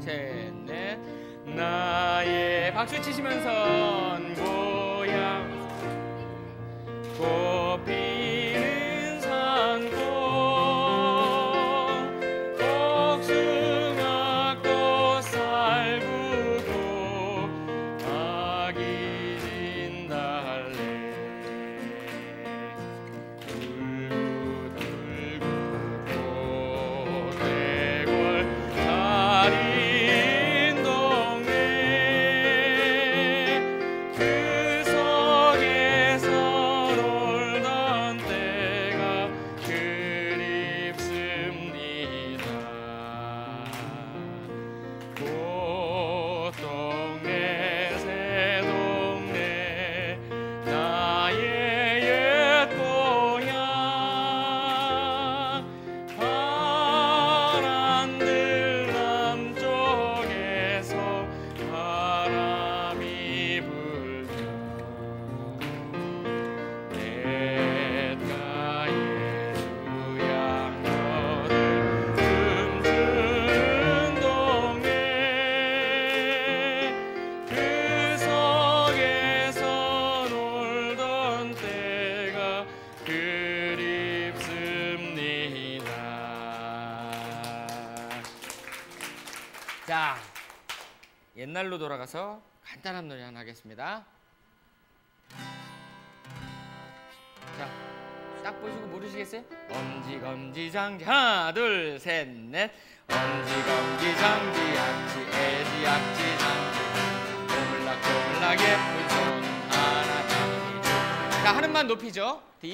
셋, 넷. 나의 박수 치시면서 고향 꽃 피는 산골 복숭아 꽃살 구고 아기 진달래 울고 들고 고대골 달인 동네 그 속에서 놀던 때가 그립습니다. 꽃동네 새동네 나의 옛 고향 파란들 남쪽에서 바람이 불며 냇가에 수양너들 춤추는 동네 그 속에서 놀던 때가 그립습니다. 자, 옛날로 돌아가서 간단한 노래 하나 하겠습니다. 자, 딱 보시고 모르시겠어요? 엄지검지장지 하나 둘 셋 넷. 엄지검지장지 약지 애지 약지 장지 꼬물락꼬물락 예쁜 손 하나님이 주. 자, 하늘만 높이죠. D.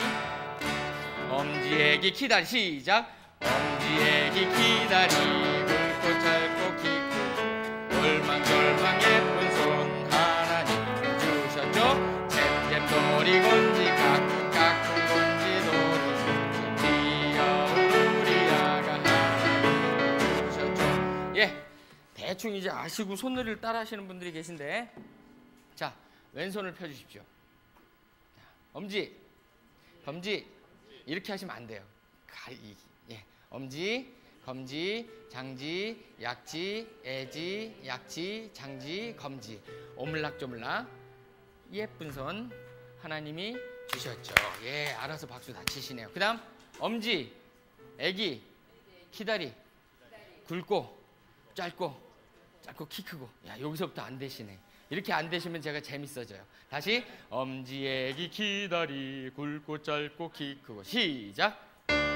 엄지애기 기다리 시작. 엄지애기 기다리 굵고 짧고 키 크고 올망졸망 예쁜 손 하나님이 주셨죠. 잼잼돌이 곤지 까꿍 까꿍 곤지 돌이 귀여운 우리 아가 하나님이 주셨죠. 예, 대충 이제 아시고 손놀이를 따라 하시는 분들이 계신데, 자, 왼손을 펴주십시오. 자, 엄지, 검지 이렇게 하시면 안 돼요. 예, 엄지, 검지, 장지, 약지, 애지, 약지, 장지, 검지. 오물락조물락 예쁜 손 하나님이 주셨죠. 예, 알아서 박수 다 치시네요. 그 다음 엄지, 애기, 키다리, 굵고 짧고 키 크고. 야, 여기서부터 안 되시네. 이렇게 안 되시면 제가 재밌어져요. 다시 엄지, 애기, 키다리, 굵고 짧고 키 크고. 시작.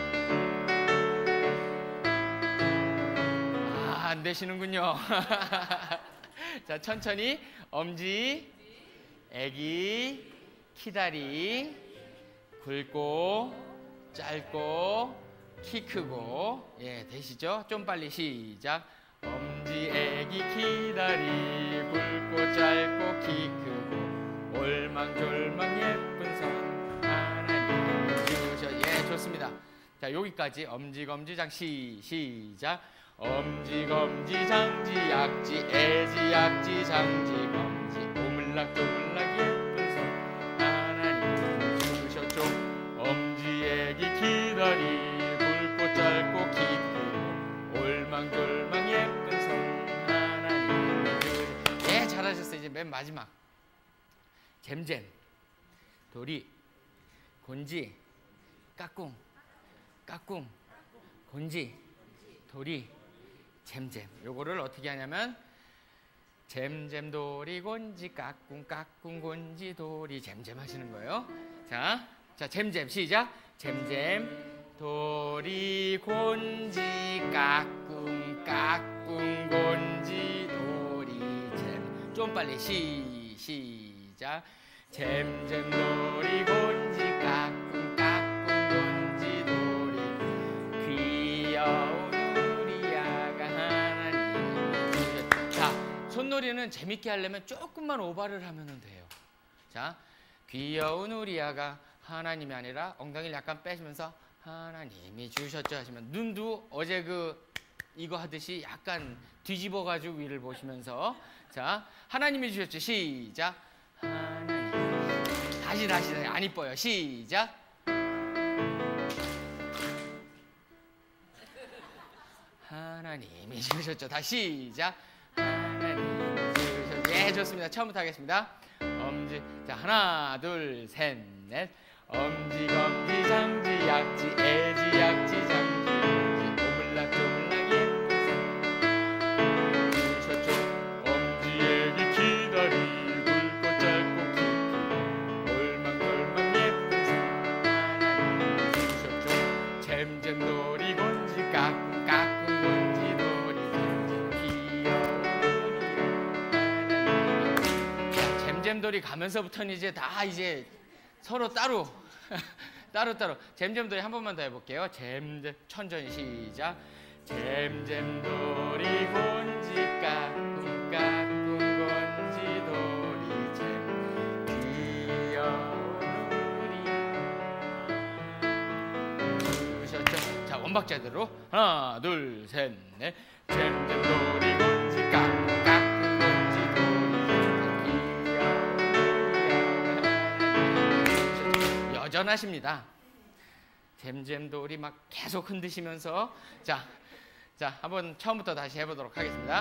안 되시는군요. 자, 천천히 엄지, 애기, 키다리, 굵고 짧고 키 크고. 예, 되시죠? 좀 빨리 시작. 엄지, 애기, 키다리, 굵고 짧고 키 크고 올망졸망 예쁜 손 하나님 주셔. 예, 좋습니다. 자, 여기까지 엄지검지장 시작. 엄지검지장지 약지 애지 약지 장지 검지 오물락조물락 예쁜 손 하나님 주셨죠. 엄지, 애기, 키다리, 굵고 짧고 키 크고 올망졸망 예쁜 손 하나님 주셨죠. 예, 잘하셨어요. 이제 맨 마지막 잼잼, 도리, 곤지, 까꿍, 까꿍, 곤지, 도리, 잼잼. 요거를 어떻게 하냐면 잼잼 도리 곤지 까꿍 까꿍 곤지 도리 잼잼 하시는 거예요. 자, 잼잼 시작. 잼잼 도리 곤지 까꿍 까꿍 곤지 도리 잼. 좀 빨리 시작. 잼잼 도리 곤지 까꿍 까꿍 곤지 도리 귀여운 손놀이는 재밌게 하려면 조금만 오바를 하면 돼요. 자, 귀여운 우리 아가 하나님이 아니라 엉덩이를 약간 빼시면서 하나님이 주셨죠 하시면 눈도 어제 이거 하듯이 약간 뒤집어 가지고 위를 보시면서 자, 하나님이 주셨죠. 시작. 하나님. 다시 안 이뻐요. 시작. 하나님이 지으셨죠. 다시 시작. 하나님이 지으셨죠. 예, 좋습니다. 처음부터 하겠습니다. 엄지. 자, 하나, 둘, 셋, 넷. 엄지, 검지, 장지, 약지, 애지, 약지, 장지, 오물락, 조물락, 예쁜 새 지으셨죠. 엄지, 애기 기다리, 굵고 짧고 깊고 올망졸망 예쁜 새 하나님이 지으셨죠. 잼잼놀이, 곤지, 까꿍, 까꿍, 곤지, 놀이, 귀여운 놀이. 자, 잼잼돌이 가면서부터는 이제 다 이제 서로 따로 잼잼돌이 한 번만 더 해볼게요. 잼잼 천천히 시작. 잼잼돌이 곤지 까꿍 까꿍 곤지 돌이 잼 귀여운 우리 그러셨죠? 자, 원박자대로 하나 둘 셋 넷. 잼잼돌이 곤지 까꿍 까꿍 곤지 돌이 여전하십니다. 잼잼돌이 막 계속 흔드시면서 자, 한번 처음부터 다시 해보도록 하겠습니다.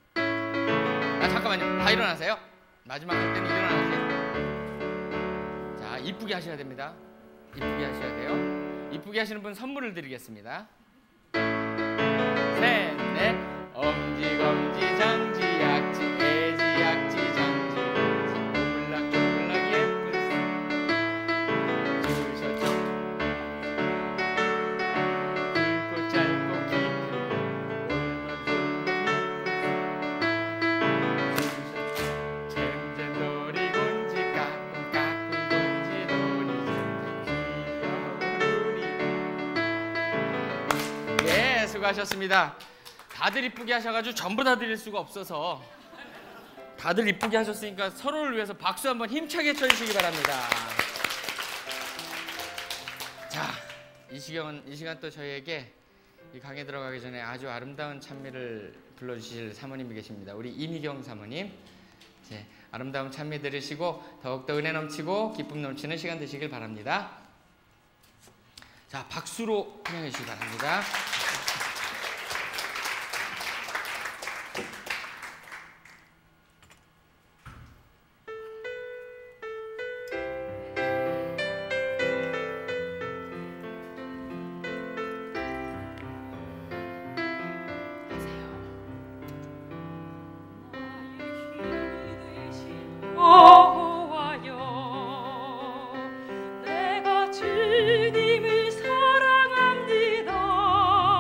잠깐만요. 다 일어나세요. 마지막 할 때는 일어나세요. 자, 이쁘게 하셔야 됩니다. 이쁘게 하셔야 돼요. 이쁘게 하시는 분 선물을 드리겠습니다. 셋, 넷. 엄지, 검지, 장지, 약지, 애지, 약지, 장지, 오물락, 조물락, 예쁜 새 지으셨죠. 굵고 짧고 깊고 올망졸망 예쁜 새 잼잼놀이 곤지 까꿍 까꿍 곤지 놀이 귀여운 우리. 예, 수고하셨습니다. 다들 이쁘게 하셔가지고 전부 다 드릴 수가 없어서 다들 이쁘게 하셨으니까 서로를 위해서 박수 한번 힘차게 쳐주시기 바랍니다. 자, 이 시간 또 저희에게 이 강의 들어가기 전에 아주 아름다운 찬미를 불러주실 사모님이 계십니다. 우리 이미경 사모님. 네, 아름다운 찬미 들으시고 더욱더 은혜 넘치고 기쁨 넘치는 시간 되시길 바랍니다. 자, 박수로 환영해 주시기 바랍니다. 내가 주님을 사랑합니다.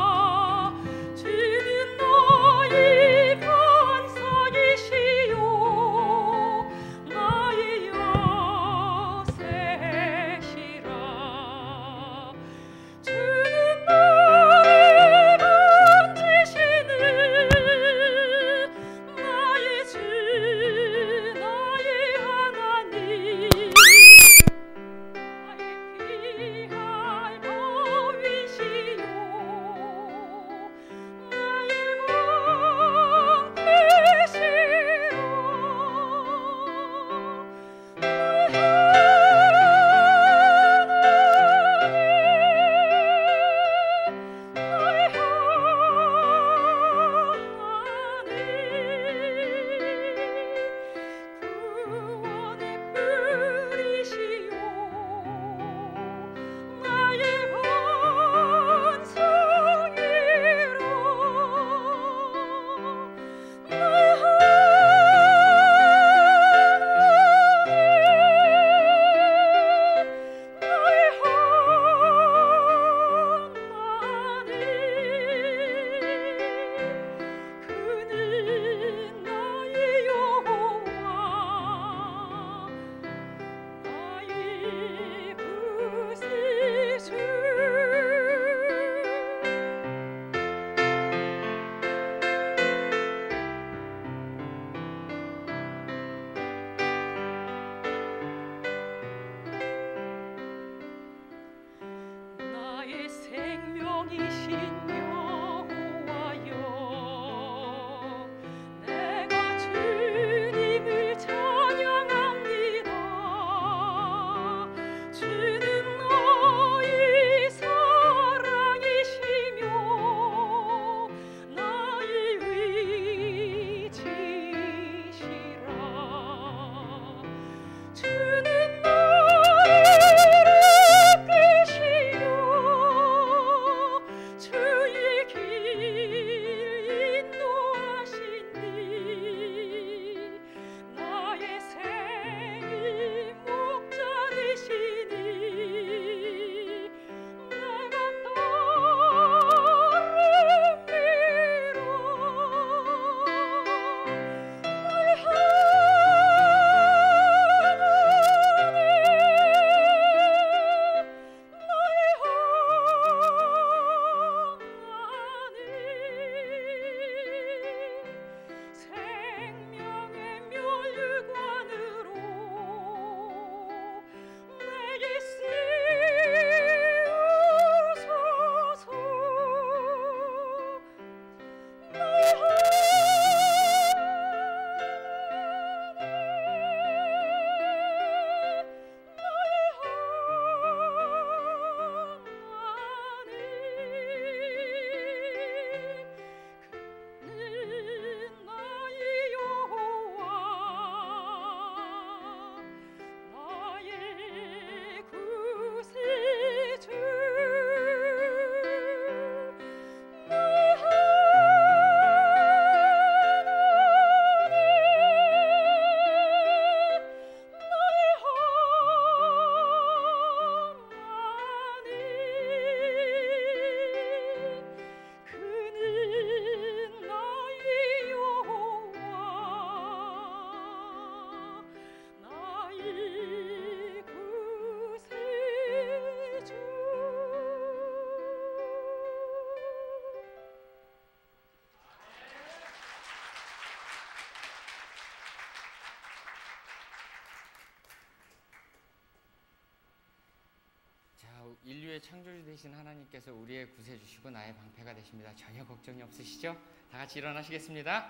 인류의 창조주 되신 하나님께서 우리의 구세주시고 나의 방패가 되십니다. 전혀 걱정이 없으시죠? 다 같이 일어나시겠습니다.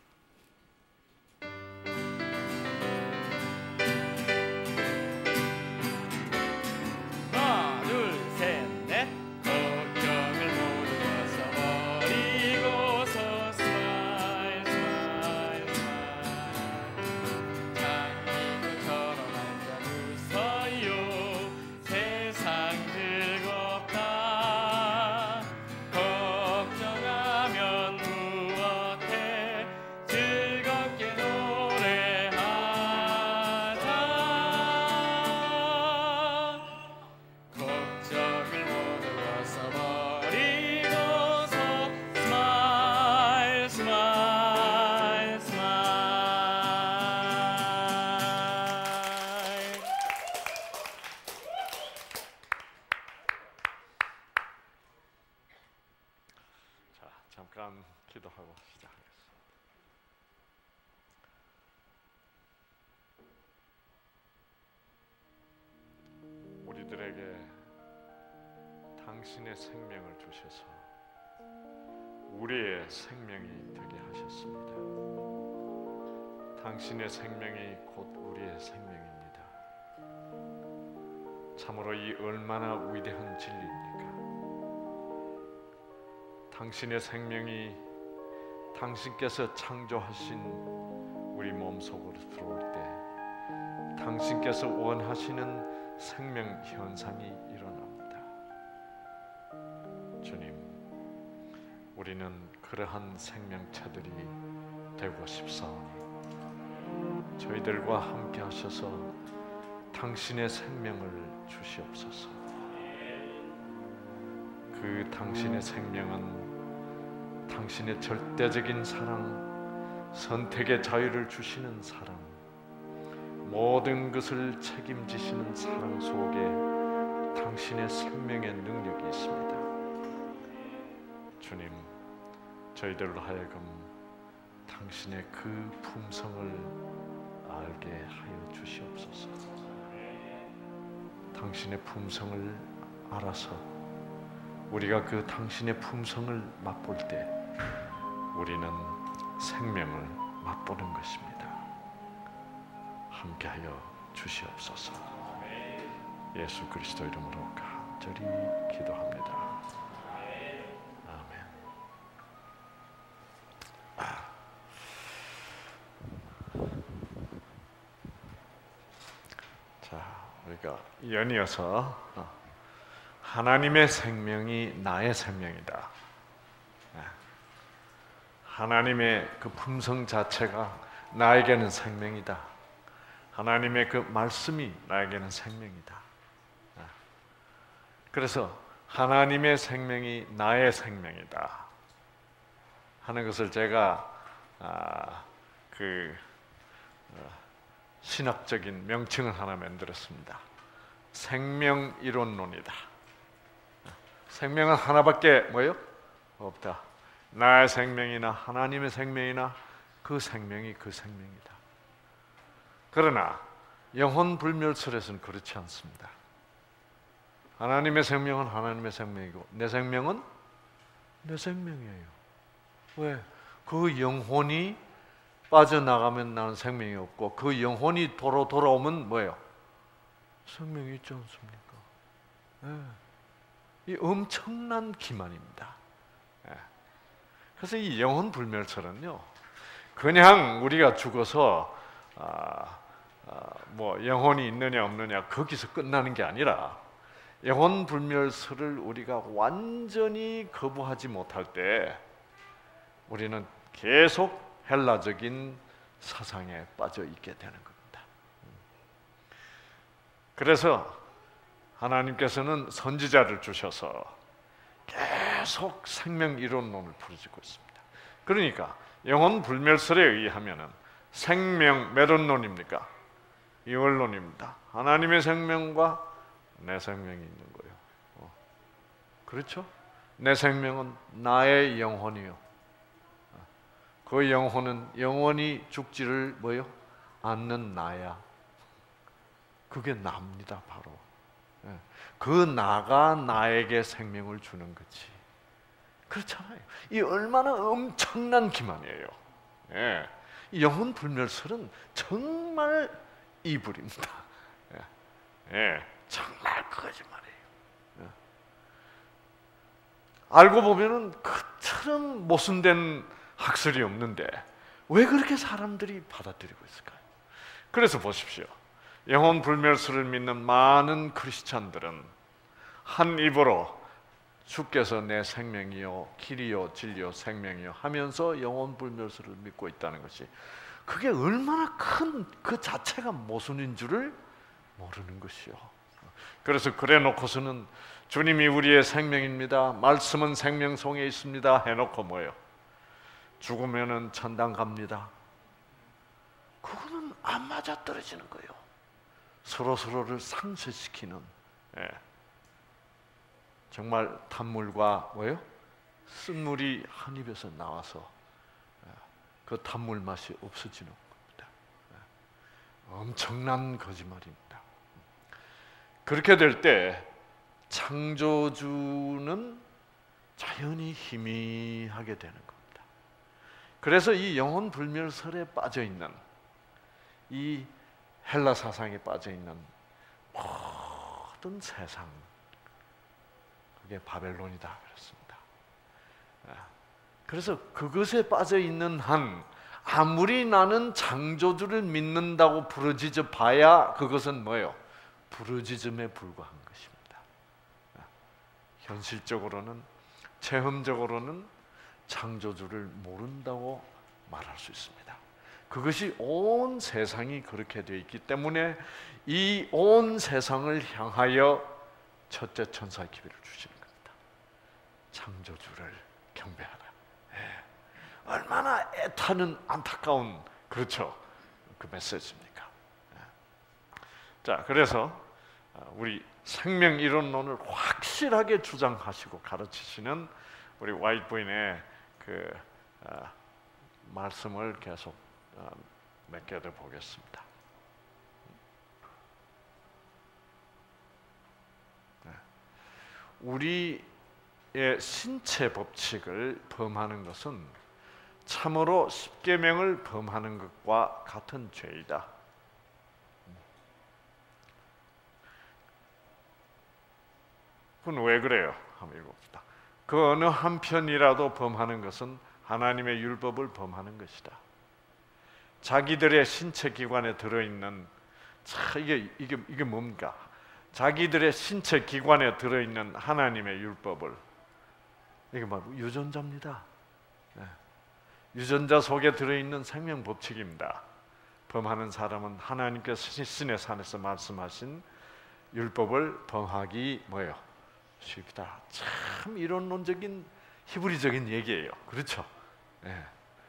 하나, 둘, 셋, 넷. 걱정을 모두 벗어버리고서 스마일, 스마일, 스마일. 장미꽃처럼 앉아 웃어요. 세상 즐겁다. 걱정하면 무엇해. 즐겁게 노래하자. 걱정을 모두 벗어버리고서 스마일, 스마일, 스마일. 자, 잠깐 기도하고 시작하겠습니다. 우리들에게 당신의 생명을 주셔서 우리의 생명이 되게 하셨습니다. 당신의 생명이 곧 우리의 생명입니다. 참으로 이 얼마나 위대한 진리입니까? 당신의 생명이 당신께서 창조하신 우리 몸속으로 들어올 때 당신께서 원하시는 생명 현상이 일어납니다. 주님, 우리는 그러한 생명체들이 되고 싶사오니 저희들과 함께 하셔서 당신의 생명을 주시옵소서. 그 당신의 생명은 당신의 절대적인 사랑, 선택의 자유를 주시는 사랑, 모든 것을 책임지시는 사랑 속에 당신의 생명의 능력이 있습니다. 주님, 저희들로 하여금 당신의 그 품성을 알게 하여 주시옵소서. 당신의 품성을 알아서 우리가 그 당신의 품성을 맛볼 때 우리는 생명을 맛보는 것입니다. 함께하여 주시옵소서. 예수 그리스도 이름으로 간절히 기도합니다. 아멘. 자, 우리가 연이어서 하나님의 생명이 나의 생명이다. 하나님의 그 품성 자체가 나에게는 생명이다. 하나님의 그 말씀이 나에게는 생명이다. 그래서 하나님의 생명이 나의 생명이다 하는 것을 제가 신학적인 명칭을 하나 만들었습니다. 생명이론론이다. 생명은 하나밖에 뭐예요? 없다. 나의 생명이나 하나님의 생명이나 그 생명이 그 생명이다. 그러나 영혼 불멸설에서는 그렇지 않습니다. 하나님의 생명은 하나님의 생명이고 내 생명은 내 생명이에요. 왜? 그 영혼이 빠져나가면 나는 생명이 없고 그 영혼이 돌아오면 뭐예요? 생명이 있지 않습니까? 네. 이 엄청난 기만입니다. 네. 그래서 이 영혼 불멸설은요, 그냥 우리가 죽어서 뭐 영혼이 있느냐 없느냐 거기서 끝나는 게 아니라 영혼 불멸설을 우리가 완전히 거부하지 못할 때 우리는 계속 헬라적인 사상에 빠져 있게 되는 겁니다. 그래서 하나님께서는 선지자를 주셔서 계속 생명 이론론을 풀어주고 있습니다. 그러니까 영혼 불멸설에 의하면은 생명 몇 원론입니까? 이원론입니다. 하나님의 생명과 내 생명이 있는 거예요. 그렇죠? 내 생명은 나의 영혼이요. 그 영혼은 영원히 죽지를 뭐요? 않는 나야. 그게 납니다, 바로. 그 나가 나에게 생명을 주는 거지. 그렇잖아요. 이 얼마나 엄청난 기만이에요. 예. 이 영혼 불멸설은 정말 이불입니다. 예. 정말 거짓말이에요. 예. 알고 보면은 그처럼 모순된 학설이 없는데 왜 그렇게 사람들이 받아들이고 있을까요? 그래서 보십시오. 영혼 불멸설을 믿는 많은 크리스찬들은 한 입으로 주께서 내 생명이요 길이요 진리요 생명이요 하면서 영혼 불멸설을 믿고 있다는 것이, 그게 얼마나 큰 그 자체가 모순인 줄을 모르는 것이요. 그래서 그래 놓고서는 주님이 우리의 생명입니다, 말씀은 생명 속에 있습니다 해놓고 뭐예요? 죽으면은 천당 갑니다. 그거는 안 맞아떨어지는 거예요. 서로를 상쇄시키는, 예. 정말 탄물과 뭐예요? 쓴물이 한 입에서 나와서 그 탄물 맛이 없어지는 겁니다. 엄청난 거짓말입니다. 그렇게 될 때 창조주는 자연히 희미하게 되는 겁니다. 그래서 이 영혼 불멸설에 빠져 있는, 이 헬라 사상에 빠져 있는 모든 세상, 그게 바벨론이다 그랬습니다. 그래서 그것에 빠져 있는 한 아무리 나는 창조주를 믿는다고 부르짖어 봐야 그것은 뭐예요? 부르짖음에 불과한 것입니다. 현실적으로는, 체험적으로는 창조주를 모른다고 말할 수 있습니다. 그것이 온 세상이 그렇게 되어 있기 때문에 이 온 세상을 향하여 첫째 천사의 기회를 주시는 겁니다. 창조주를 경배하라. 예. 얼마나 애타는 안타까운, 그렇죠, 그 메시지입니까? 예. 자, 그래서 우리 생명 이론론을 확실하게 주장하시고 가르치시는 우리 화이트 부인의 그 말씀을 계속 몇 개 더 보겠습니다. 우리의 신체 법칙을 범하는 것은 참으로 십계명을 범하는 것과 같은 죄이다. 그건 왜 그래요? 한번 읽어봅시다. 그 어느 한편이라도 범하는 것은 하나님의 율법을 범하는 것이다. 자기들의 신체 기관에 들어있는, 이게 뭡니까? 자기들의 신체 기관에 들어있는 하나님의 율법을, 이게 바로 유전자입니다. 네. 유전자 속에 들어있는 생명 법칙입니다. 범하는 사람은 하나님께서 신의 산에서 말씀하신 율법을 범하기 뭐예요? 쉽다. 참 이론론적인 히브리적인 얘기예요. 그렇죠? 네.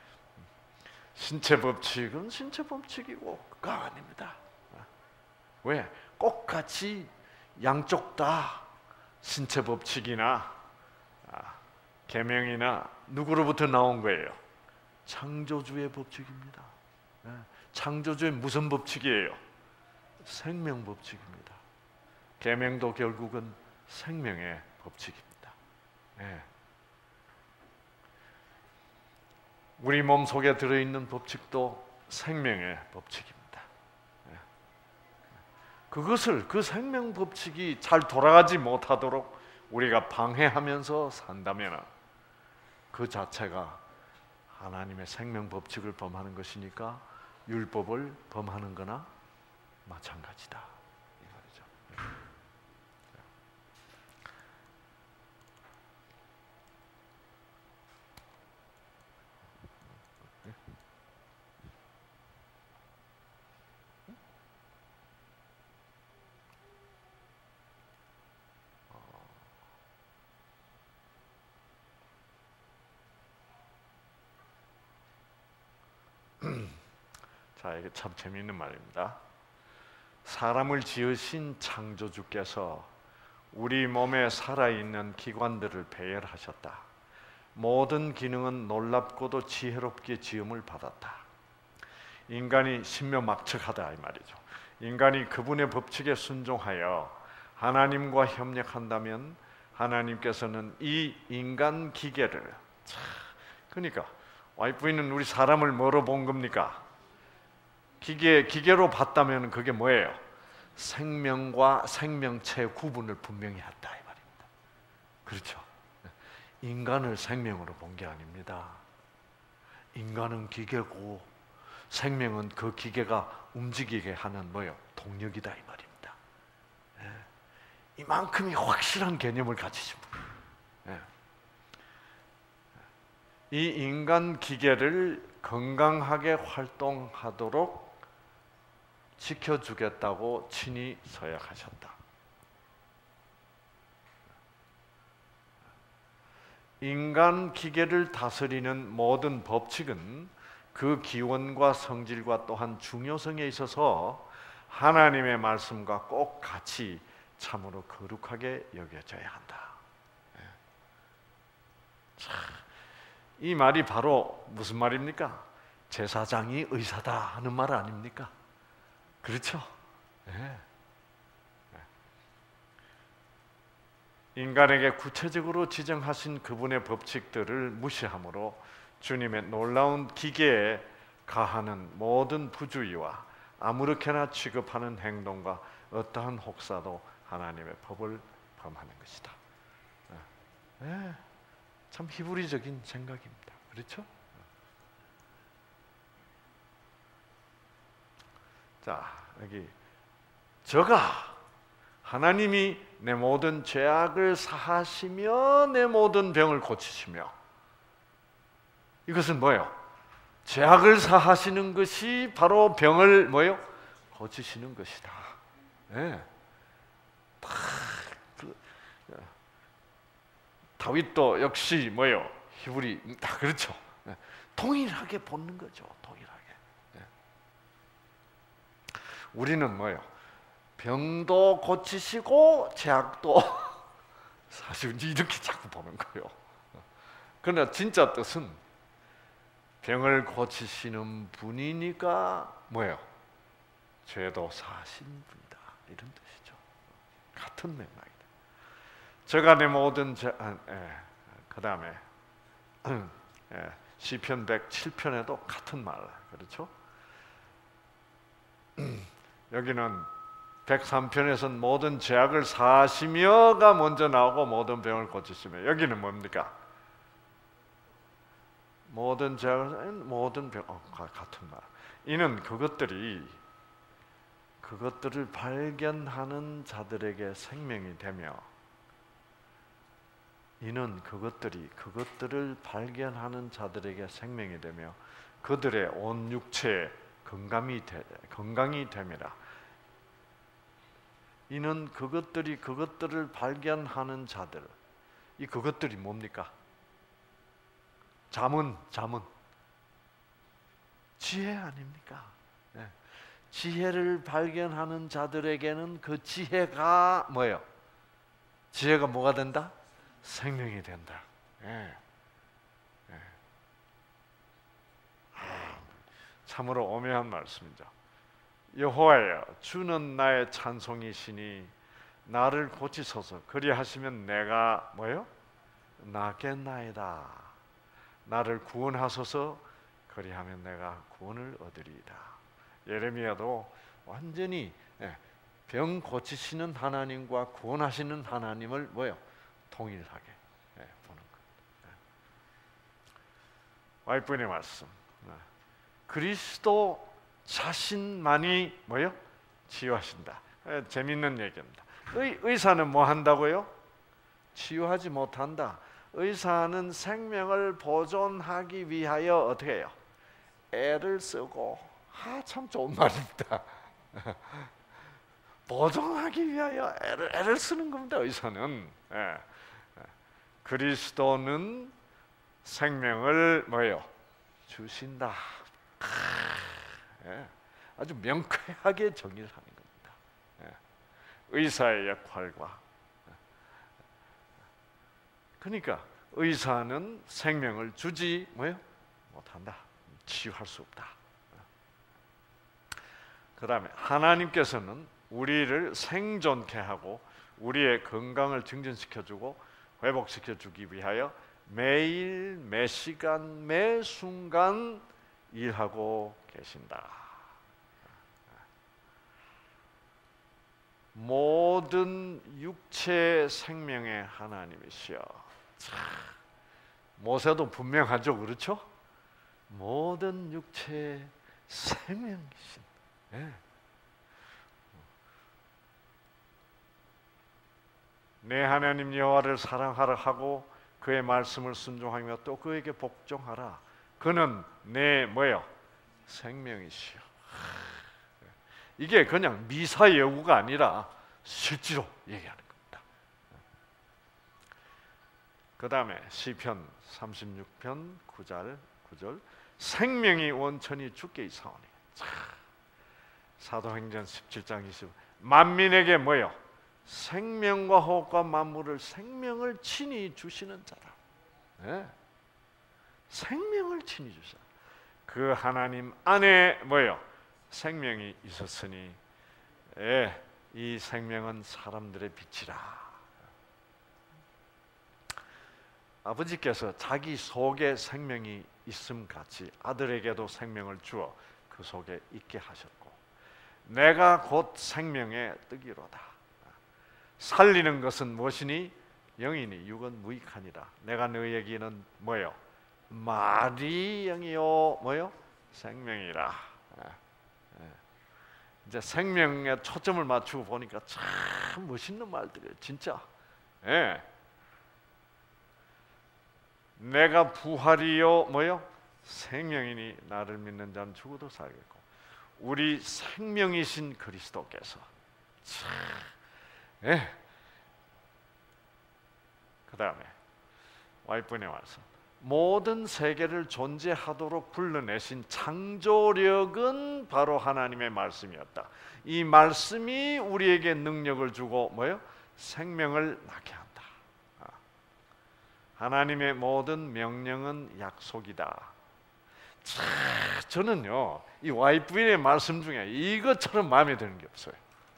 신체 법칙은 신체 법칙이고가 아닙니다. 왜? 똑같이 양쪽 다 신체 법칙이나 계명이나 누구로부터 나온 거예요? 창조주의 법칙입니다. 창조주의 무슨 법칙이에요? 생명 법칙입니다. 계명도 결국은 생명의 법칙입니다. 우리 몸 속에 들어있는 법칙도 생명의 법칙입니다. 그것을, 그 생명 법칙이 잘 돌아가지 못하도록 우리가 방해하면서 산다면 그 자체가 하나님의 생명 법칙을 범하는 것이니까 율법을 범하는 거나 마찬가지다, 이 말이죠. 자, 이게 참 재미있는 말입니다. 사람을 지으신 창조주께서 우리 몸에 살아있는 기관들을 배열하셨다. 모든 기능은 놀랍고도 지혜롭게 지음을 받았다. 인간이 신묘막측하다 이 말이죠. 인간이 그분의 법칙에 순종하여 하나님과 협력한다면 하나님께서는 이 인간 기계를, 그러니까 와이프는 우리 사람을 뭐로 본 겁니까? 기계로 봤다면 그게 뭐예요? 생명과 생명체의 구분을 분명히 했다 이 말입니다. 그렇죠? 인간을 생명으로 본 게 아닙니다. 인간은 기계고 생명은 그 기계가 움직이게 하는 뭐예요? 동력이다 이 말입니다. 이만큼이 확실한 개념을 가지신 분. 이 인간 기계를 건강하게 활동하도록 지켜주겠다고 친히 서약하셨다. 인간 기계를 다스리는 모든 법칙은 그 기원과 성질과 또한 중요성에 있어서 하나님의 말씀과 꼭 같이 참으로 거룩하게 여겨져야 한다. 이 말이 바로 무슨 말입니까? 제사장이 의사다 하는 말 아닙니까? 그렇죠? 인간에게 구체적으로 지정하신 그분의 법칙들을 무시함으로 주님의 놀라운 기계에 가하는 모든 부주의와 아무렇게나 취급하는 행동과 어떠한 혹사도 하나님의 법을 범하는 것이다. 참 히브리적인 생각입니다. 그렇죠? 자, 여기 저가 하나님이 내 모든 죄악을 사하시며 내 모든 병을 고치시며, 이것은 뭐예요? 죄악을 사하시는 것이 바로 병을 뭐예요? 고치시는 것이다. 다윗도 역시 뭐예요? 히브리 다 그렇죠. 동일하게 보는 거죠. 동일하게. 우리는 뭐예요? 병도 고치시고 죄악도 사실 이렇게 자꾸 보는 거예요. 그러나 진짜 뜻은 병을 고치시는 분이니까 뭐예요? 죄도 사하신 분이다 이런 뜻이죠. 같은 맥락이다. 제가 내 모든 그 다음에 시편 107편에도 같은 말, 그렇죠? 여기는 103편에서는 모든 죄악을 사하시며가 먼저 나오고 모든 병을 고치시며, 여기는 뭡니까? 모든 죄악을 모든 병 같은 말. 이는 그것들을 발견하는 자들에게 생명이 되며, 이는 그것들을 발견하는 자들에게 생명이 되며 그들의 온 육체에 건강이 됨이라. 이는 그것들을 발견하는 자들, 이 그것들이 뭡니까? 잠언 지혜 아닙니까? 지혜를 발견하는 자들에게는 그 지혜가 뭐예요? 지혜가 뭐가 된다? 생명이 된다. 참으로 오묘한 말씀이죠. 여호와여, 주는 나의 찬송이시니 나를 고치소서. 그리하시면 내가 뭐요? 낫겠나이다. 나를 구원하소서. 그리하면 내가 구원을 얻으리이다. 예레미야도 완전히 병 고치시는 하나님과 구원하시는 하나님을 뭐요? 동일하게 보는 것. 와이프의 말씀. 그리스도 자신만이 뭐요? 치유하신다. 재밌는 얘기입니다. 의사는 뭐 한다고요? 치유하지 못한다. 의사는 생명을 보존하기 위하여 어떻게 해요? 애를 쓰고, 참 좋은 말입니다. 보존하기 위하여 애를 쓰는 겁니다. 의사는. 그리스도는 생명을 뭐예요? 주신다. 아주 명쾌하게 정의를 하는 겁니다. 의사의 역할과, 그러니까 의사는 생명을 주지 뭐예요? 못한다. 치유할 수 없다. 그 다음에 하나님께서는 우리를 생존케 하고 우리의 건강을 증진시켜주고 회복시켜주기 위하여 매일 매시간 매순간 일하고 계신다. 모든 육체 생명의 하나님이시여. 모세도 분명하죠, 그렇죠? 모든 육체 생명이신. 내 하나님 여호와를 사랑하라 하고 그의 말씀을 순종하며 또 그에게 복종하라. 그는 내 뭐요? 생명이시여. 이게 그냥 미사 여구가 아니라 실제로 얘기하는 겁니다. 그 다음에 시편 36편 9절 생명이 원천이 주께 있사오니. 사도행전 17장 20 만민에게 뭐요? 생명과 호흡과 만물을 생명을 친히 주시는 자라. 생명을 친히 주시라. 그 하나님 안에 뭐요? 생명이 있었으니 이 생명은 사람들의 빛이라. 아버지께서 자기 속에 생명이 있음 같이 아들에게도 생명을 주어 그 속에 있게 하셨고 내가 곧 생명의 떡이로다. 살리는 것은 무엇이니? 영이니 육은 무익하니라. 내가 너희에게는 뭐요? 말이 영이요 뭐요? 생명이라. 이제 생명에 초점을 맞추고 보니까 참 멋있는 말들이에요, 진짜. 내가 부활이요 뭐요? 생명이니 나를 믿는 자는 죽어도 살겠고 우리 생명이신 그리스도께서 참. 그 다음에 와이프네 와서 모든 세계를 존재하도록 불러내신 창조력은 바로 하나님의 말씀이었다. 이 말씀이 우리에게 능력을 주고 뭐요? 생명을 낳게 한다. 하나님의 모든 명령은 약속이다. 저는요 이 와이프의 말씀 중에 이것처럼 마음에 드는 게 없어요.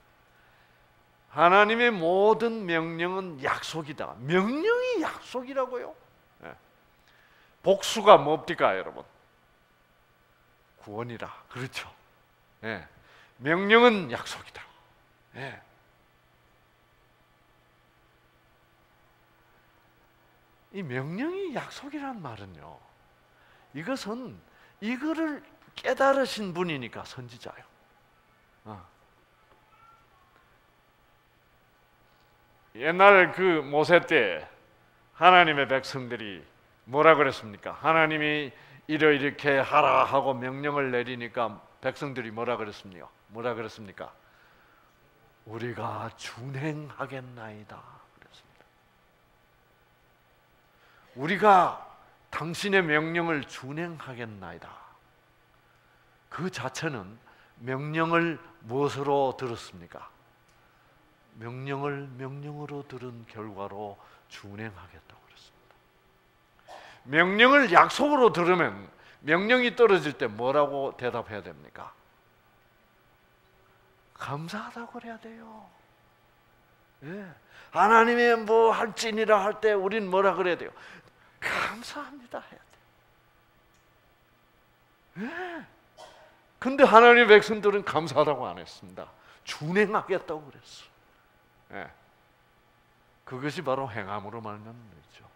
하나님의 모든 명령은 약속이다. 명령이 약속이라고요? 복수가 뭡니까, 여러분? 구원이라. 그렇죠? 명령은 약속이다. 이 명령이 약속이란 말은요, 이것은 이거를 깨달으신 분이니까 선지자요. 옛날 그 모세 때 하나님의 백성들이 뭐라 그랬습니까? 하나님이 이렇게 하라 하고 명령을 내리니까 백성들이 뭐라 그랬습니까? 우리가 준행하겠나이다 그랬습니다. 우리가 당신의 명령을 준행하겠나이다. 그 자체는 명령을 무엇으로 들었습니까? 명령으로 들은 결과로 준행하겠다고 그랬습니다. 명령을 약속으로 들으면 명령이 떨어질 때 뭐라고 대답해야 됩니까? 감사하다고 그래야 돼요. 하나님의 뭐 할지니라 할 때 우린 뭐라 그래야 돼요? 감사합니다 해야 돼요. 근데 하나님의 백성들은 감사하다고 안 했습니다. 준행하겠다고 그랬어. 그것이 바로 행함으로 말미암는 거죠.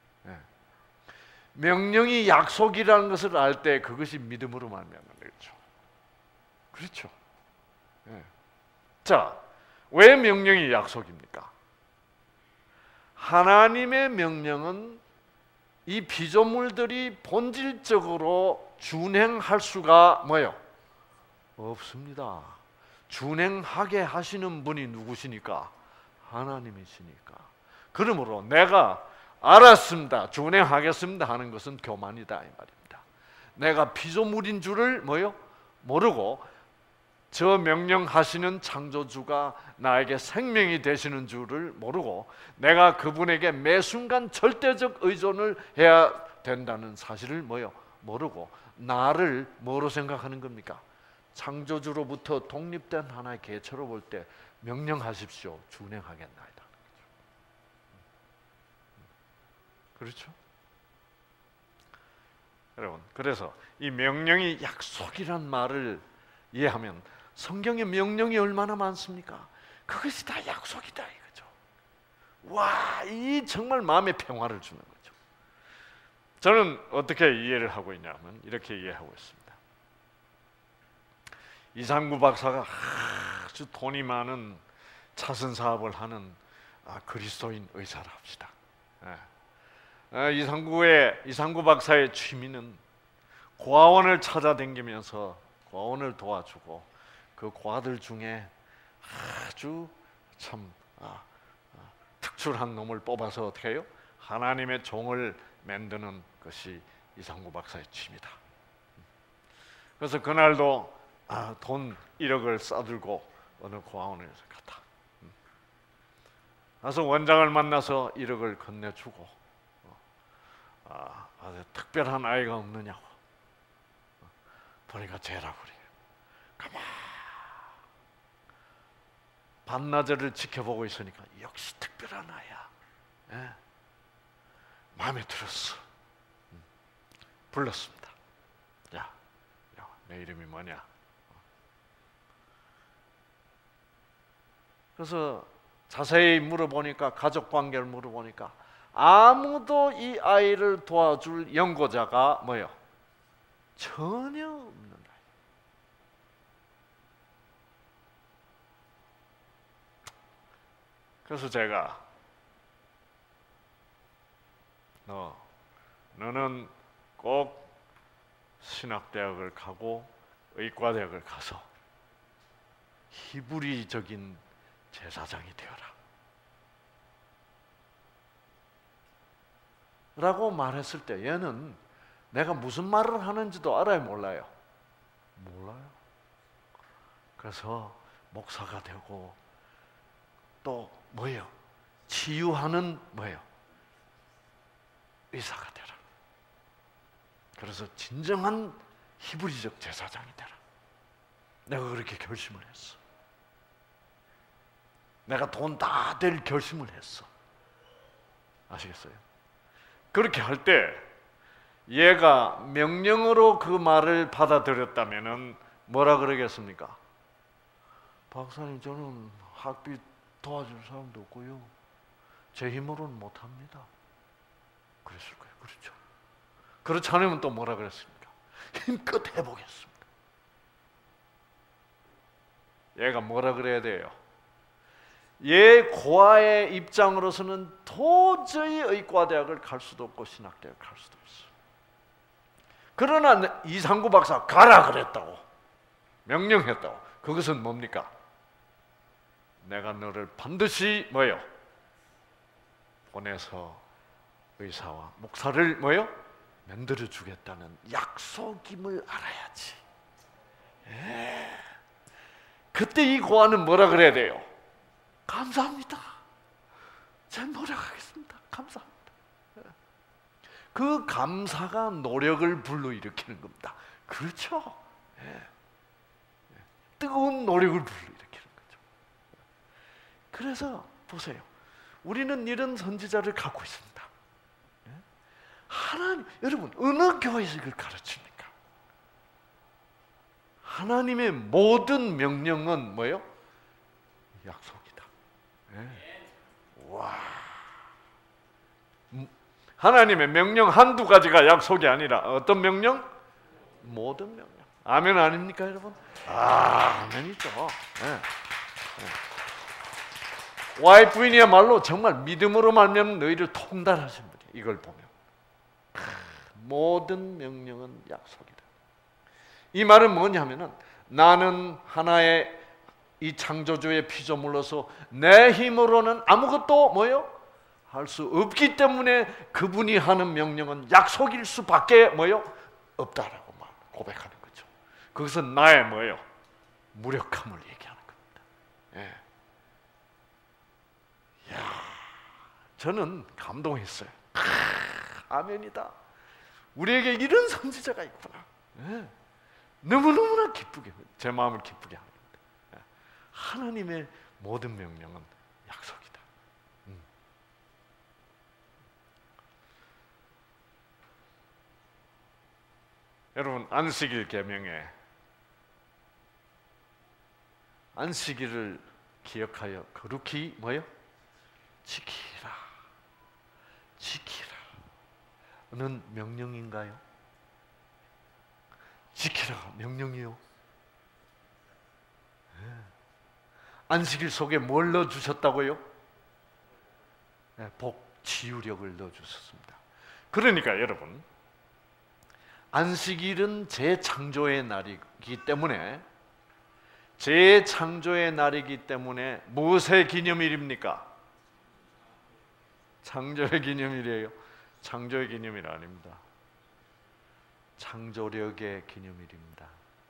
명령이 약속이라는 것을 알 때 그것이 믿음으로 말미암는 거죠. 그렇죠. 자, 왜 명령이 약속입니까? 하나님의 명령은 이 피조물들이 본질적으로 준행할 수가 뭐예요? 없습니다. 준행하게 하시는 분이 누구시니까? 하나님이시니까. 그러므로 내가 알았습니다, 준행하겠습니다 하는 것은 교만이다 이 말입니다. 내가 피조물인 줄을 뭐요? 모르고 저 명령하시는 창조주가 나에게 생명이 되시는 줄을 모르고 내가 그분에게 매 순간 절대적 의존을 해야 된다는 사실을 뭐요? 모르고 나를 뭐로 생각하는 겁니까? 창조주로부터 독립된 하나의 개체로 볼 때 명령하십시오. 준행하겠나이다. 그렇죠? 여러분, 그래서 이 명령이 약속이란 말을 이해하면 성경의 명령이 얼마나 많습니까? 그것이 다 약속이다 이거죠. 와, 이 정말 마음의 평화를 주는 거죠. 저는 어떻게 이해를 하고 있냐면 이렇게 이해하고 있습니다. 이상구 박사가 아주 돈이 많은 차선 사업을 하는 그리스도인 의사라 합시다. 이상구 박사의 취미는 고아원을 찾아다니면서 고아원을 도와주고 그 고아들 중에 아주 참 특출한 놈을 뽑아서 어떻게 해요? 하나님의 종을 만드는 것이 이상구 박사의 취미다. 그래서 그날도 돈 1억을 싸들고 어느 고아원에 갔다. 가서 원장을 만나서 1억을 건네주고 아주 특별한 아이가 없느냐고 보니까 쟤라고 그래요. 가만 반나절을 지켜보고 있으니까 역시 특별한 아이야. 마음에 들었어. 불렀습니다. 야, 내 이름이 뭐냐? 그래서 자세히 물어보니까, 가족 관계를 물어보니까 아무도 이 아이를 도와줄 연고자가 뭐요? 전혀 없는 아이. 그래서 제가 너는 꼭 신학대학을 가고 의과대학을 가서 히브리적인 제사장이 되어라 라고 말했을 때 얘는 내가 무슨 말을 하는지도 알아요, 몰라요? 몰라요. 그래서 목사가 되고 또 뭐예요? 치유하는 뭐예요? 의사가 되라. 그래서 진정한 히브리적 제사장이 되라. 내가 그렇게 결심을 했어. 내가 돈 다 될 결심을 했어. 아시겠어요? 그렇게 할 때 얘가 명령으로 그 말을 받아들였다면은 뭐라 그러겠습니까? 박사님, 저는 학비 도와줄 사람도 없고요. 제 힘으로는 못합니다. 그랬을 거예요. 그렇죠? 그렇지 않으면 또 뭐라 그랬습니까? 힘껏 해보겠습니다. 얘가 뭐라 그래야 돼요? 얘 고아의 입장으로서는 도저히 의과대학을 갈 수도 없고 신학대학을 갈 수도 없어. 그러나 이상구 박사 가라 그랬다고, 명령했다고. 그것은 뭡니까? 내가 너를 반드시 뭐요? 보내서 의사와 목사를 뭐요? 만들어 주겠다는 약속임을 알아야지. 그때 이 고아는 뭐라 그래야 돼요? 감사합니다. 잘 노력하겠습니다. 감사합니다. 그 감사가 노력을 불러일으키는 겁니다. 그렇죠? 뜨거운 노력을 불러일으키는 거죠. 그래서 보세요. 우리는 이런 선지자를 갖고 있습니다. 하나님, 여러분, 어느 교회에서 이걸 가르칩니까? 하나님의 모든 명령은 뭐예요? 약속이다. 와, 하나님의 명령 한두 가지가 약속이 아니라 어떤 명령? 모든 명령. 아멘 아닙니까, 여러분? 아멘이죠. 와이프인이야말로 정말 믿음으로 말면 너희를 통달하신 분이에요. 이걸 보면 모든 명령은 약속이다. 이 말은 뭐냐면은 나는 하나의 이 창조주의 피조물로서 내 힘으로는 아무것도 뭐요? 할 수 없기 때문에 그분이 하는 명령은 약속일 수밖에 뭐요? 없다라고 고백하는 거죠. 그것은 나의 뭐요? 무력함을 얘기하는 겁니다. 저는 감동했어요. 아멘이다. 우리에게 이런 선지자가 있구나. 너무너무나 기쁘게, 제 마음을 기쁘게 합니다. 하나님의 모든 명령은 약속이다. 여러분, 안식일 계명에 안식일을 기억하여 거룩히 뭐요? 지키라. 지키라는 명령인가요? 지키라가 명령이요. 안식일 속에 뭘 넣어주셨다고요? 복, 치유력을 넣어주셨습니다. 그러니까 여러분, 안식일은 재창조의 날이기 때문에 무엇의 기념일입니까? 창조의 기념일이에요. 창조의 기념일 아닙니다. 창조력의 기념일입니다.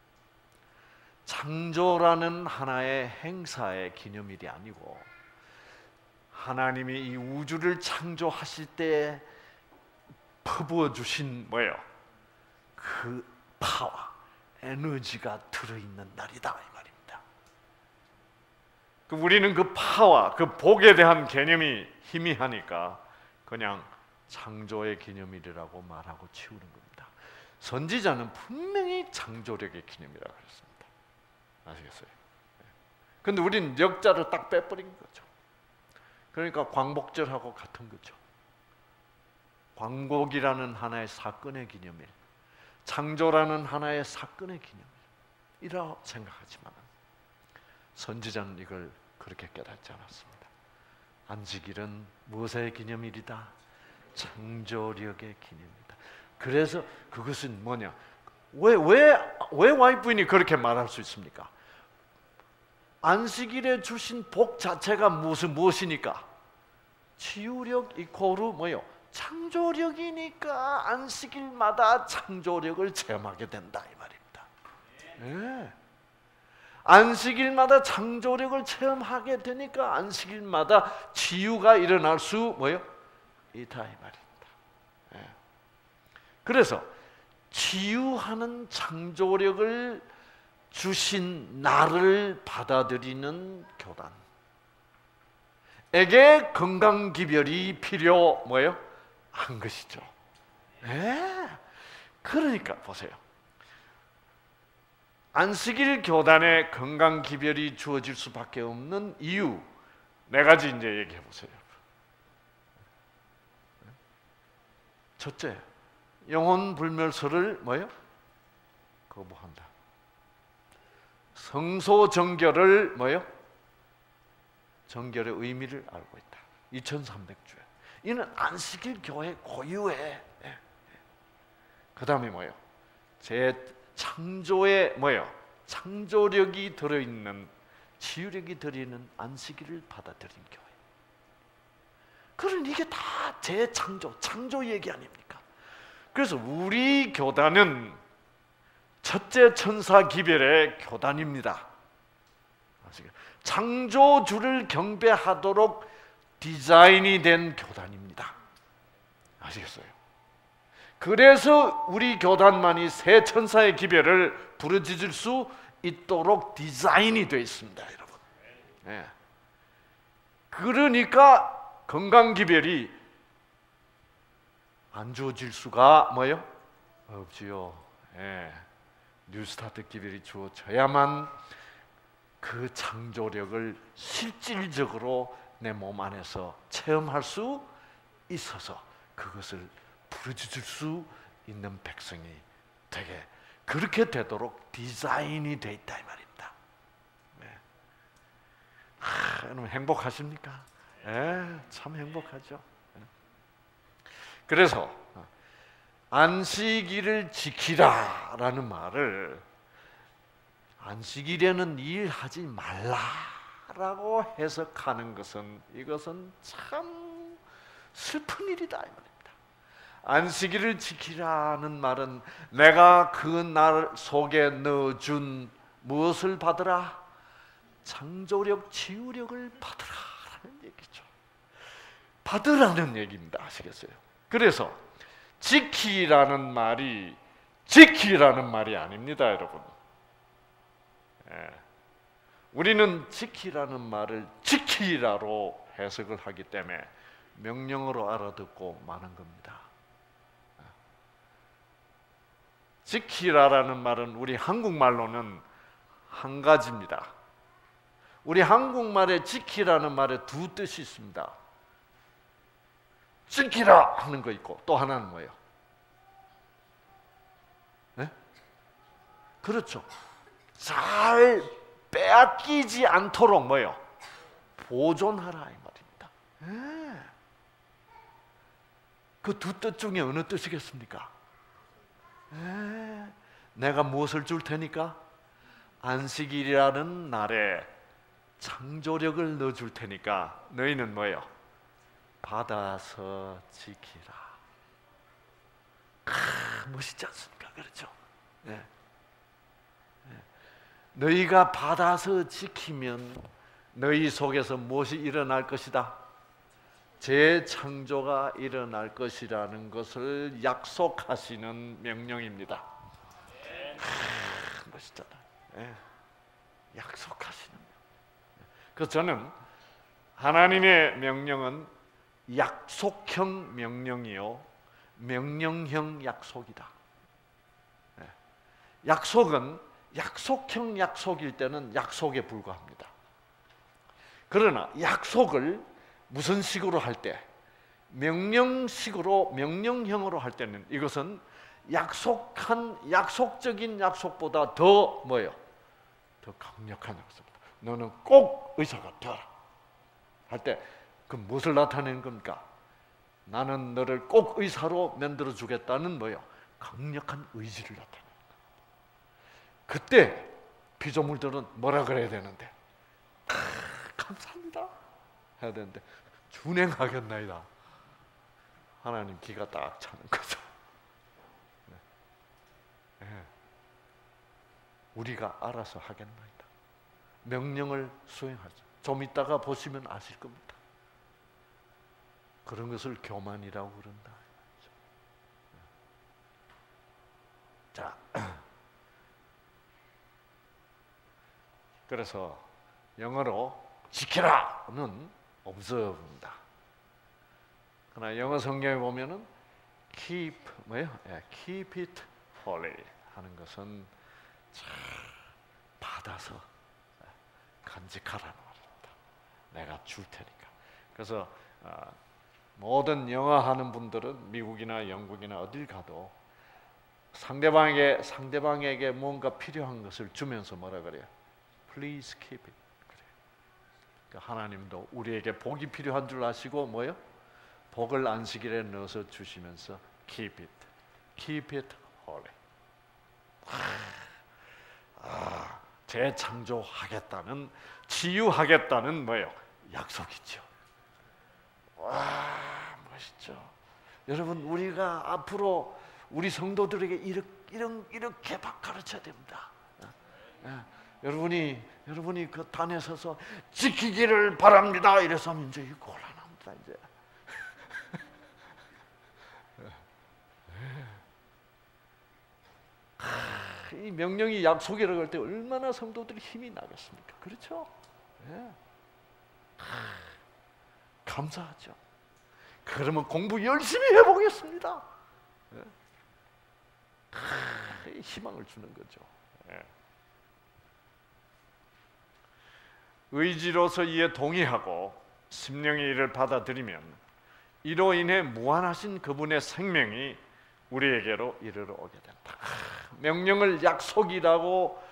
창조라는 하나의 행사의 기념일이 아니고 하나님이 이 우주를 창조하실 때 퍼부어 주신 뭐예요? 그 파워, 에너지가 들어있는 날이다 이 말입니다. 우리는 그 파워, 그 복에 대한 개념이 희미하니까 그냥 창조의 기념일이라고 말하고 치우는 겁니다. 선지자는 분명히 창조력의 기념이라고 했습니다. 아시겠어요? 그런데 우리는 역자를 딱 빼버린 거죠. 그러니까 광복절하고 같은 거죠. 광복이라는 하나의 사건의 기념일, 창조라는 하나의 사건의 기념일이라고 생각하지만 선지자는 이걸 그렇게 깨닫지 않았습니다. 안식일은 무엇의 기념일이다? 창조력의 기념이다. 그래서 그것은 뭐냐? 왜 와이프인이 그렇게 말할 수 있습니까? 안식일에 주신 복 자체가 무엇이니까? 치유력 이코르 뭐요? 창조력이니까 안식일마다 창조력을 체험하게 된다 이 말입니다. 네. 안식일마다 창조력을 체험하게 되니까 안식일마다 치유가 일어날 수 뭐요? 있다 이 말입니다. 네. 그래서 치유하는 창조력을 주신 나를 받아들이는 교단에게 건강기별이 필요 뭐예요? 한 것이죠. 네. 그러니까 보세요. 안식일 교단에 건강기별이 주어질 수밖에 없는 이유 네 가지 이제 얘기해 보세요. 첫째, 영혼 불멸설을 뭐예요? 거부한다. 성소 정결을 뭐예요? 정결의 의미를 알고 있다. 2300주에. 이는 안식일 교회 고유의. 그 다음에 뭐예요? 제 창조의 뭐예요? 창조력이 들어있는, 치유력이 들어있는 안식일을 받아들인 교회. 그런 이게 다 재창조, 창조 얘기 아닙니까? 그래서 우리 교단은 첫째 천사 기별의 교단입니다. 창조주를 경배하도록 디자인이 된 교단입니다. 아시겠어요? 그래서 우리 교단만이 새 천사의 기별을 부르짖을 수 있도록 디자인이 되어 있습니다, 여러분. 네. 그러니까 건강 기별이 안 주어질 수가 뭐요? 없지요. 네. 뉴스타트 기별이 주어져야만 그 창조력을 실질적으로 내 몸 안에서 체험할 수 있어서 그것을 부르짖을 수 있는 백성이 되게 그렇게 되도록 디자인이 돼 있다 이 말입니다. 네. 여러분 행복하십니까? 네, 참 행복하죠. 네. 그래서 안식일을 지키라라는 말을 안식일에는 일하지 말라라고 해석하는 것은 이것은 참 슬픈 일이다 이 말입니다. 안식일을 지키라는 말은 내가 그 날 속에 넣어준 무엇을 받으라? 창조력, 치유력을 받으라라는 얘기죠. 받으라는 얘기입니다. 아시겠어요? 그래서 지키라는 말이 아닙니다, 여러분. 예. 우리는 지키라는 말을 지키라로 해석을 하기 때문에 명령으로 알아듣고 마는 겁니다. 지키라라는 말은 우리 한국말로는 한 가지입니다. 우리 한국말에 지키라는 말에 두 뜻이 있습니다. 지키라 하는 거 있고 또 하나는 뭐예요? 네? 그렇죠. 잘 빼앗기지 않도록 뭐예요? 보존하라 이 말입니다. 네. 그 두 뜻 중에 어느 뜻이겠습니까? 네. 내가 무엇을 줄 테니까? 안식일이라는 날에 창조력을 넣어줄 테니까 너희는 뭐예요? 받아서 지키라. 멋있지 않습니까? 그렇죠? 네. 네. 너희가 받아서 지키면 너희 속에서 무엇이 일어날 것이다? 재창조가 일어날 것이라는 것을 약속하시는 명령입니다. 멋있잖아요. 네. 약속하시는 명령. 그래서 저는 하나님의 명령은 약속형 명령이요 명령형 약속이다. 네. 약속은 약속형 약속일 때는 약속에 불과합니다. 그러나 약속을 무슨 식으로 할 때? 명령식으로 명령형으로 할 때는 이것은 약속적인 약속보다 더 뭐예요? 더 강력한 약속이다. 너는 꼭 의사가 되어라 할 때 그 무엇을 나타내는 겁니까? 나는 너를 꼭 의사로 만들어 주겠다는 뭐예요? 강력한 의지를 나타내는 거예요. 그때 피조물들은 뭐라 그래야 되는데? 감사합니다 해야 되는데 준행하겠나이다. 하나님 기가 딱 차는 거죠. 네. 네. 우리가 알아서 하겠나이다. 명령을 수행하죠. 좀 이따가 보시면 아실 겁니다. 그런 것을 교만이라고 그런다. 자, 그래서 영어로 지키라는 observe입니다. 그러나 영어 성경에 보면은 keep keep it holy 하는 것은 잘 받아서 간직하라는 말입니다. 내가 줄 테니까. 그래서 모든 영어 하는 분들은 미국이나 영국이나 어딜 가도 상대방에게 뭔가 필요한 것을 주면서 뭐라 그래요? Please keep it. 그래요. 그러니까 하나님도 우리에게 복이 필요한 줄 아시고 뭐요? 복을 안식일에 넣어서 주시면서 keep it holy. 재창조하겠다는, 치유하겠다는 뭐예요? 약속이죠. 와, 멋있죠. 여러분, 우리가 앞으로 우리 성도들에게 이렇게 가르쳐야 됩니다. 여러분이 그 단에 서서 지키기를 바랍니다. 이래서 이제 곤란합니다. 이제. 이 명령이 약속이라고 할 때 얼마나 성도들이 힘이 나겠습니까? 그렇죠? 네. 감사하죠. 그러면 공부 열심히 해보겠습니다. 네. 희망을 주는 거죠. 네. 의지로서 이에 동의하고 심령의 일을 받아들이면 이로 인해 무한하신 그분의 생명이 우리에게로 이르러 오게 된다. 명령을 약속이라고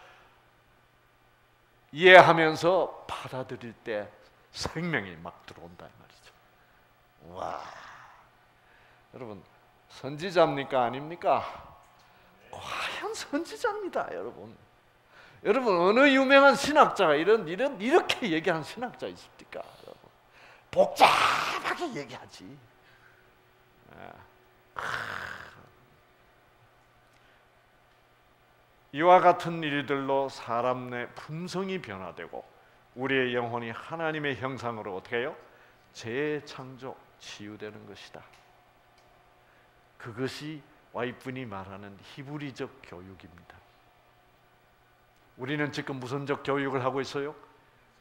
이해하면서 받아들일 때 생명이 막 들어온다 이 말이죠. 와, 여러분 선지자입니까 아닙니까? 과연 선지자입니다, 여러분. 여러분 어느 유명한 신학자가 이렇게 얘기하는 신학자 있습니까? 여러분. 복잡하게 얘기하지. 이와 같은 일들로 사람 내 품성이 변화되고 우리의 영혼이 하나님의 형상으로 어떻게 해요? 재창조, 치유되는 것이다. 그것이 와이프니 말하는 히브리적 교육입니다. 우리는 지금 무슨적 교육을 하고 있어요?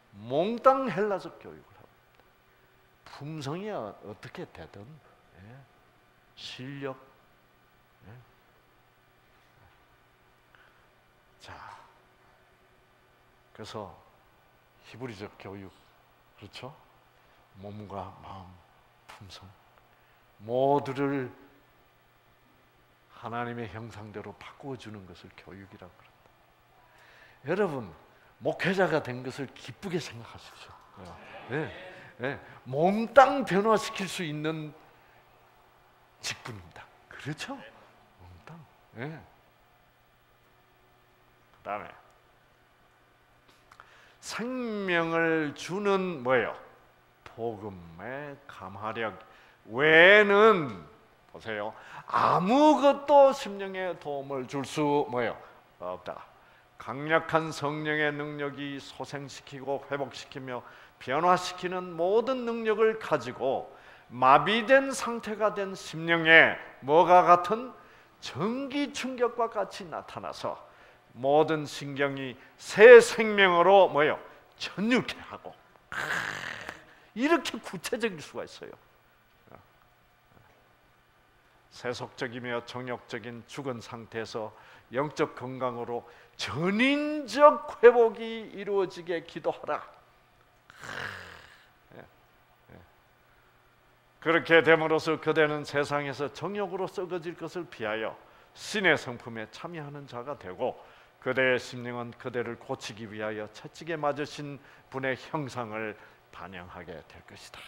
몽땅 헬라적 교육을 합니다. 품성이 어떻게 되든 실력. 자, 그래서 히브리적 교육, 그렇죠? 몸과 마음, 품성 모두를 하나님의 형상대로 바꾸어주는 것을 교육이라고 그런다. 여러분, 목회자가 된 것을 기쁘게 생각하십시오. 몽땅 변화시킬 수 있는 직분입니다. 그렇죠? 몽땅. 그 다음에 생명을 주는 뭐예요? 복음의 감화력 외에는 보세요, 아무것도 심령에 도움을 줄 수 뭐예요? 없다. 강력한 성령의 능력이 소생시키고 회복시키며 변화시키는 모든 능력을 가지고 마비된 상태가 된 심령에 뭐가 같은 전기 충격과 같이 나타나서 모든 신경이 새 생명으로 뭐예요? 전율케 하고. 이렇게 구체적일 수가 있어요. 세속적이며 정욕적인 죽은 상태에서 영적 건강으로 전인적 회복이 이루어지게 기도하라. 그렇게 됨으로써 그대는 세상에서 정욕으로 썩어질 것을 피하여 신의 성품에 참여하는 자가 되고, 그대의 심령은 그대를 고치기 위하여 채찍에 맞으신 분의 형상을 반영하게 될 것이다.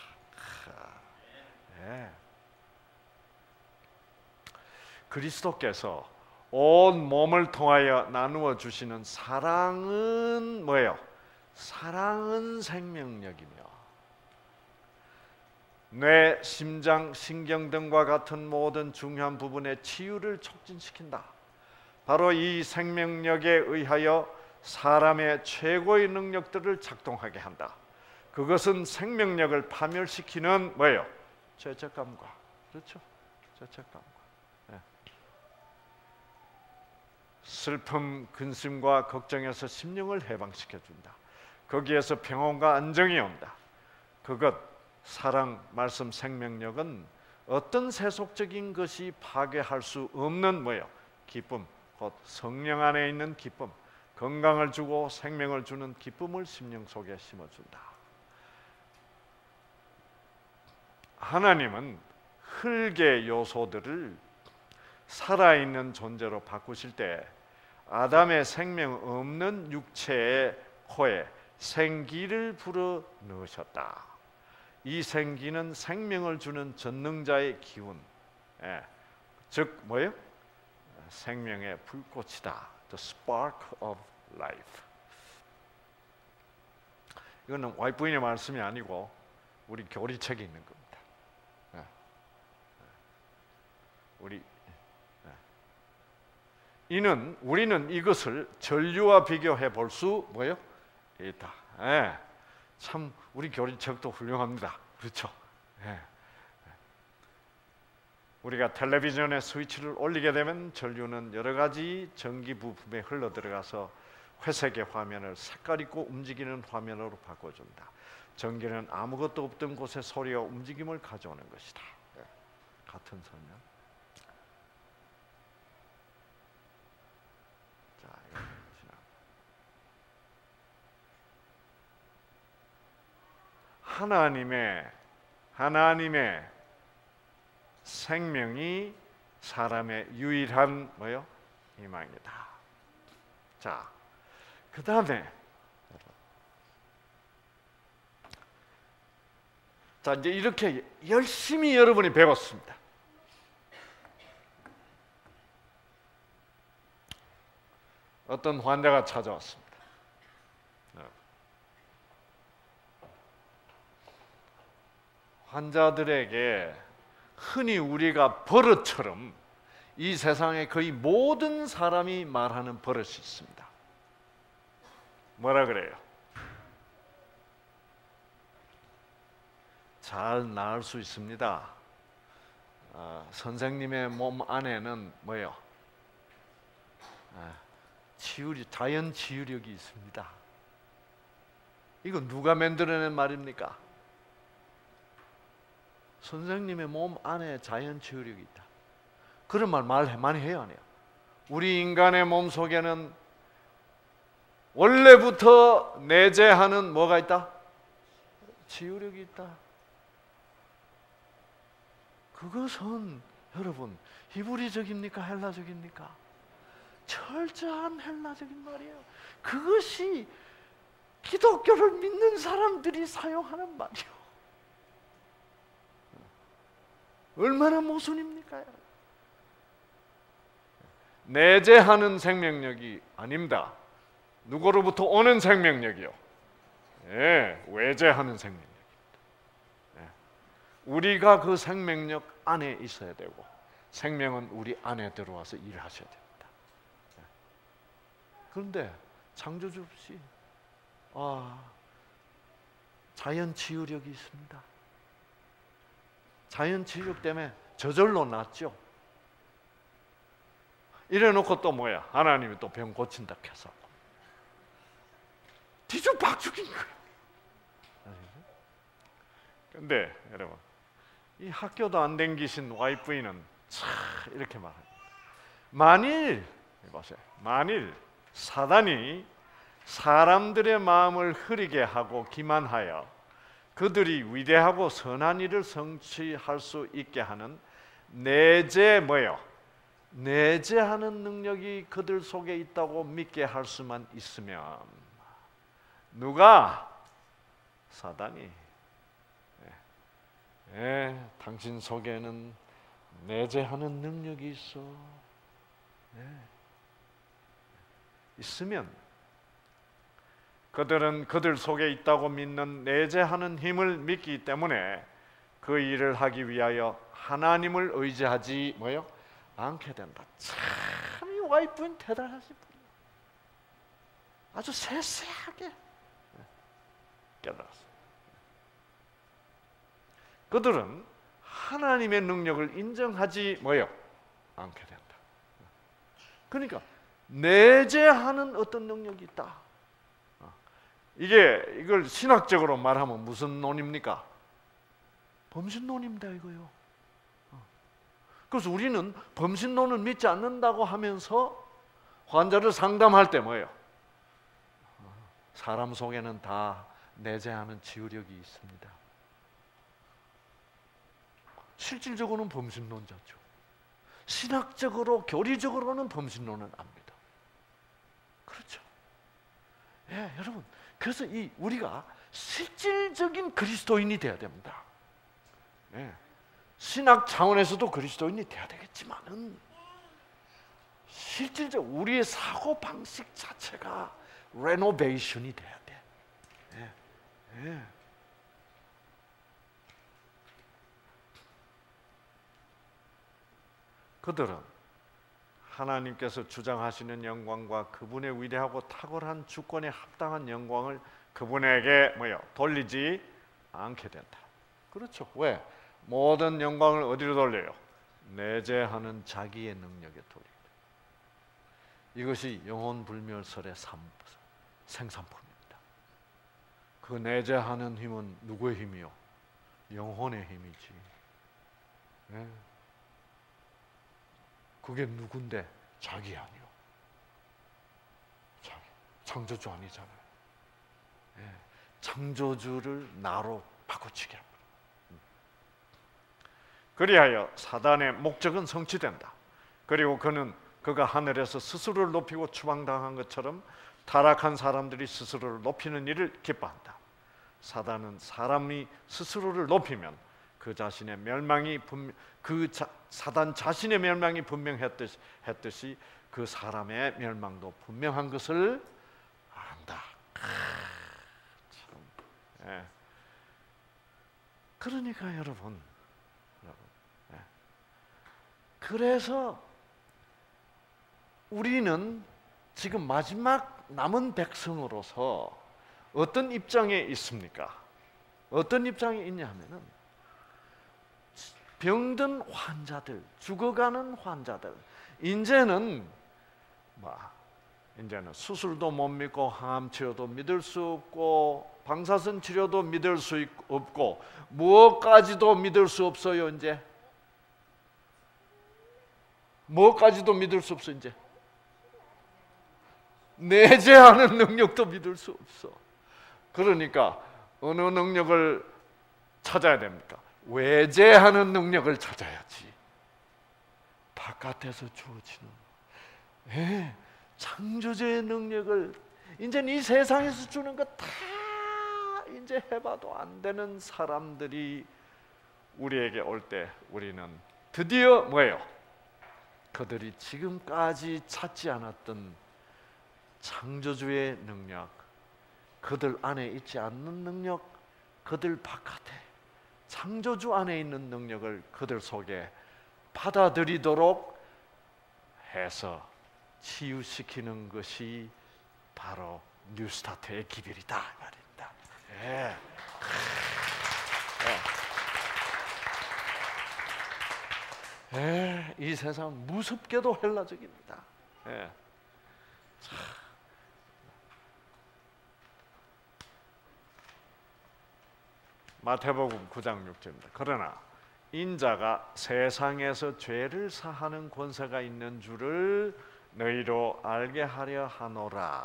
그리스도께서 온 몸을 통하여 나누어 주시는 사랑은 뭐예요? 사랑은 생명력이며 뇌, 심장, 신경 등과 같은 모든 중요한 부분의 치유를 촉진시킨다. 바로 이 생명력에 의하여 사람의 최고의 능력들을 작동하게 한다. 그것은 생명력을 파멸시키는 뭐예요? 죄책감과, 그렇죠? 죄책감과 슬픔, 근심과 걱정에서 심령을 해방시켜준다. 거기에서 평온과 안정이 온다. 그것, 사랑, 말씀, 생명력은 어떤 세속적인 것이 파괴할 수 없는 뭐예요? 기쁨, 곧 성령 안에 있는 기쁨, 건강을 주고 생명을 주는 기쁨을 심령 속에 심어준다. 하나님은 흙의 요소들을 살아있는 존재로 바꾸실 때 아담의 생명 없는 육체의 코에 생기를 불어 넣으셨다. 이 생기는 생명을 주는 전능자의 기운, 즉 뭐예요? 생명의 불꽃이다. The spark of life. 이거는 와이프인의 말씀이 아니고 우리 교리책에 있는 겁니다. 우리는 이것을 전류와 비교해 볼 수 뭐예요? 있다. 참 우리 교리책도 훌륭합니다. 그렇죠? 우리가 텔레비전에 스위치를 올리게 되면 전류는 여러 가지 전기 부품에 흘러 들어가서 회색의 화면을 색깔 있고 움직이는 화면으로 바꿔준다. 전기는 아무것도 없던 곳에 소리와 움직임을 가져오는 것이다. 같은 설명. 하나님의 생명이 사람의 유일한 뭐요? 희망이다. 자, 그 다음에 자 이제 이렇게 열심히 여러분이 배웠습니다. 어떤 환자가 찾아왔습니다. 환자들에게 흔히 우리가 버릇처럼 이 세상에 거의 모든 사람이 말하는 버릇이 있습니다. 뭐라 그래요? 잘 나을 수 있습니다. 선생님의 몸 안에는 뭐예요? 자연 치유력이 있습니다. 이거 누가 만들어낸 말입니까? 선생님의 몸 안에 자연 치유력이 있다. 그런 말 많이 해요, 안 해요? 우리 인간의 몸 속에는 원래부터 내재하는 뭐가 있다? 치유력이 있다. 그것은 여러분 히브리적입니까? 헬라적입니까? 철저한 헬라적인 말이에요. 그것이 기독교를 믿는 사람들이 사용하는 말이에요. 얼마나 모순입니까? 내재하는 생명력이 아닙니다. 누구로부터 오는 생명력이요? 예, 외재하는 생명력입니다. 예. 우리가 그 생명력 안에 있어야 되고 생명은 우리 안에 들어와서 일하셔야 됩니다. 예. 그런데 창조주 없이 자연 치유력이 있습니다. 자연 치유력 때문에 저절로 낫죠. 이래놓고 또 뭐야? 하나님이 또 병 고친다 해서 뒤죽박죽인 거예요. 근데 여러분, 이 학교도 안 댕기신 와이프는 이렇게 말합니다. 만일 사단이 사람들의 마음을 흐리게 하고 기만하여 그들이 위대하고 선한 일을 성취할 수 있게 하는 내재하는 능력이 그들 속에 있다고 믿게 할 수만 있으면 누가? 사단이. 당신 속에는 내재하는 능력이 있어. 있으면 그들은 그들 속에 있다고 믿는 내재하는 힘을 믿기 때문에 그 일을 하기 위하여 하나님을 의지하지 않게 된다. 참 이 와이프는 대단하신 분이에요. 아주 세세하게 깨달았어요. 그들은 하나님의 능력을 인정하지 않게 된다. 그러니까 내재하는 어떤 능력이 있다. 이걸 신학적으로 말하면 무슨 논입니까? 범신론입니다, 이거요. 그래서 우리는 범신론을 믿지 않는다고 하면서 환자를 상담할 때 사람 속에는 다 내재하는 치유력이 있습니다. 실질적으로는 범신론자죠. 신학적으로, 교리적으로는 범신론은 압니다. 그렇죠. 여러분, 그래서 우리가 실질적인 그리스도인이 돼야 됩니다. 신학 차원에서도 그리스도인이 돼야 되겠지만은 실질적 우리의 사고 방식 자체가 레노베이션이 돼야 돼. 그들은 하나님께서 주장하시는 영광과 그분의 위대하고 탁월한 주권에 합당한 영광을 그분에게 돌리지 않게 된다. 그렇죠. 왜? 모든 영광을 어디로 돌려요? 내재하는 자기의 능력에 돌립니다. 이것이 영혼불멸설의 생산품입니다. 그 내재하는 힘은 누구의 힘이요? 영혼의 힘이지. 그게 누군데? 자기 아니요. 자기. 창조주 아니잖아요. 창조주를 나로 바꿔치게 합니다. 그리하여 사단의 목적은 성취된다. 그리고 그가 하늘에서 스스로를 높이고 추방당한 것처럼 타락한 사람들이 스스로를 높이는 일을 기뻐한다. 사단은 사람이 스스로를 높이면 그 자신의 멸망이 사단 자신의 멸망이 분명했듯이 그 사람의 멸망도 분명한 것을 안다. 그러니까 여러분, 그래서 우리는 지금 마지막 남은 백성으로서 어떤 입장에 있습니까? 어떤 입장에 있냐 하면은 병든 환자들, 죽어가는 환자들, 이제는 수술도 못 믿고 항암 치료도 믿을 수 없고 방사선 치료도 믿을 수 없고 무엇까지도 믿을 수 없어요. 이제 무엇까지도 믿을 수 없어. 이제 내재하는 능력도 믿을 수 없어. 그러니까 어느 능력을 찾아야 됩니까? 외재하는 능력을 찾아야지. 바깥에서 주어지는 창조주의 능력을 이제 이 세상에서 주는 거 다 이제 해봐도 안 되는 사람들이 우리에게 올 때 우리는 드디어 뭐예요? 그들이 지금까지 찾지 않았던 창조주의 능력, 그들 안에 있지 않는 능력, 그들 바깥에 창조주 안에 있는 능력을 그들 속에 받아들이도록 해서 치유시키는 것이 바로 뉴스타트의 기별이다 말입니다. 예. 이 세상 무섭게도 헬라적입니다. 예. 마태복음 9장 6절입니다. 그러나 인자가 세상에서 죄를 사하는 권세가 있는 줄을 너희로 알게 하려 하노라.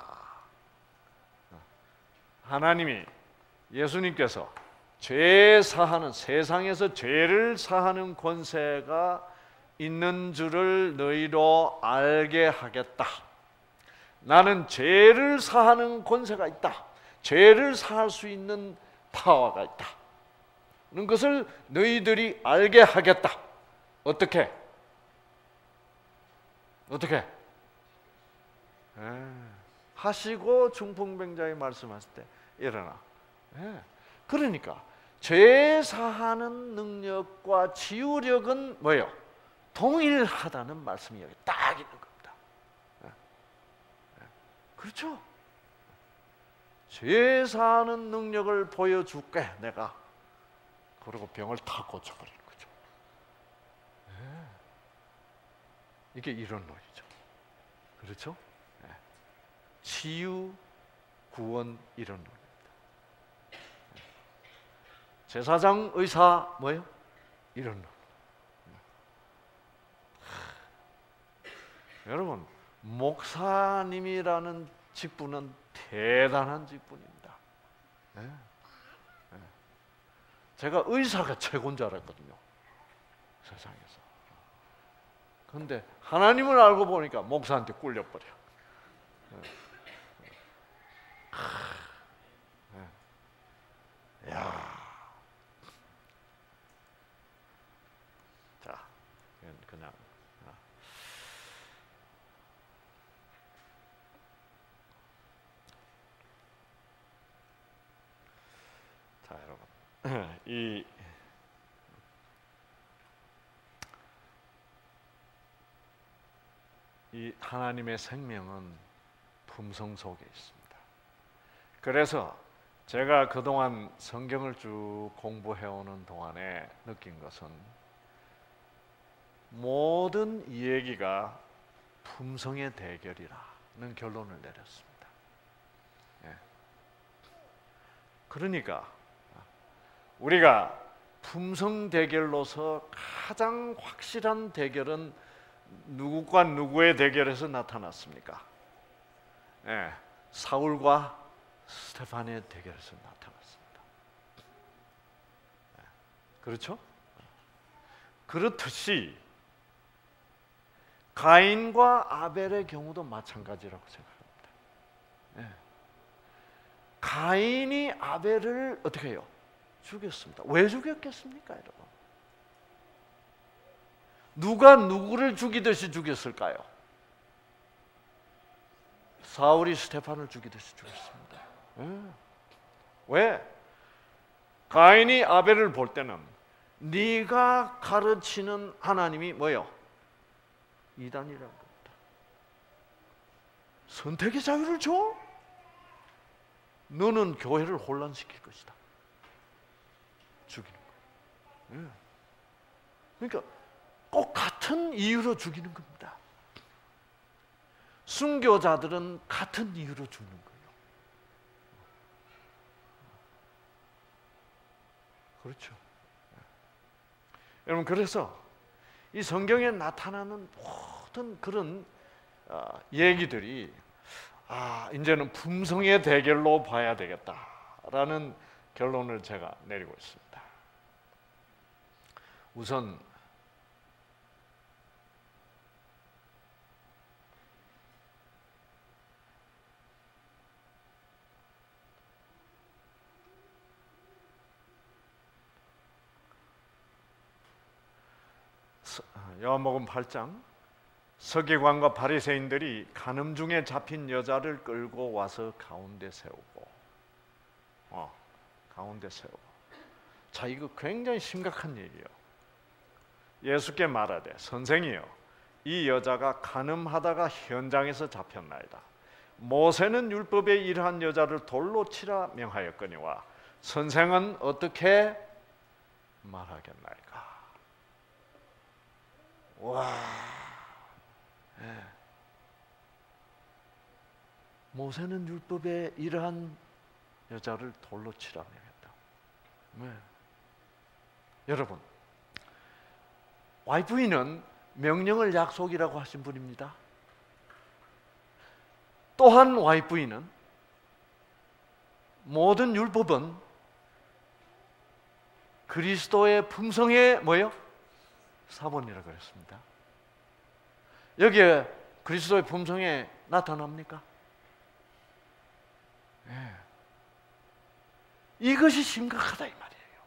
하나님이 예수님께서 죄 사하는 세상에서 죄를 사하는 권세가 있는 줄을 너희로 알게 하겠다. 나는 죄를 사하는 권세가 있다. 죄를 사할 수 있는 파워가 있다. 는 것을 너희들이 알게 하겠다. 어떻게? 하시고 중풍병자의 말씀하실 때 일어나. 그러니까 죄 사하는 능력과 치유력은 뭐예요? 동일하다는 말씀이 여기 딱 있는 겁니다. 그렇죠? 죄 사하는 능력을 보여줄게 내가. 그리고 병을 다 고쳐버리는 거죠. 이게 이런 논리죠. 그렇죠? 치유, 구원 이런 논리입니다. 제사장, 의사 뭐예요? 이런 논리. 여러분, 목사님이라는 직분은 대단한 직분입니다. 제가 의사가 최고인 줄 알았거든요, 세상에서. 그런데 하나님을 알고 보니까 목사한테 꿀려버려. 야, 자, 그냥 자, 여러분. 이 하나님의 생명은 품성 속에 있습니다. 그래서 제가 그동안 성경을 쭉 공부해오는 동안에 느낀 것은 모든 이 얘기가 품성의 대결이라는 결론을 내렸습니다. 그러니까 우리가 품성 대결로서 가장 확실한 대결은 누구과 누구의 대결에서 나타났습니까? 사울과 스데반의 대결에서 나타났습니다. 그렇죠? 그렇듯이 가인과 아벨의 경우도 마찬가지라고 생각합니다. 가인이 아벨을 어떻게 해요? 죽였습니다. 왜 죽였겠습니까, 여러분? 누가 누구를 죽이듯이 죽였을까요? 사울이 스데반을 죽이듯이 죽였습니다. 왜? 가인이 아벨을 볼 때는 네가 가르치는 하나님이 뭐요? 이단이라는 겁니다. 선택의 자유를 줘? 너는 교회를 혼란시킬 것이다. 죽이는 거예요. 그러니까 꼭 같은 이유로 죽이는 겁니다. 순교자들은 같은 이유로 죽는 거예요. 그렇죠. 여러분, 그래서 이 성경에 나타나는 모든 그런 얘기들이 이제는 품성의 대결로 봐야 되겠다라는 결론을 제가 내리고 있습니다. 우선 요한복음 8장, 서기관과 바리새인들이 간음 중에 잡힌 여자를 끌고 와서 가운데 세우고, 자, 이거 굉장히 심각한 얘기예요. 예수께 말하되, 선생이여, 이 여자가 간음하다가 현장에서 잡혔나이다. 모세는 율법에 이러한 여자를 돌로 치라 명하였거니와 선생은 어떻게 말하겠나이까? 와, 모세는 율법에 이러한 여자를 돌로 치라 명했다. 여러분, 와이프인은 명령을 약속이라고 하신 분입니다. 또한 와이프인은 모든 율법은 그리스도의 품성의 뭐요? 사본이라고 그랬습니다. 여기에 그리스도의 품성에 나타납니까? 이것이 심각하다 이 말이에요.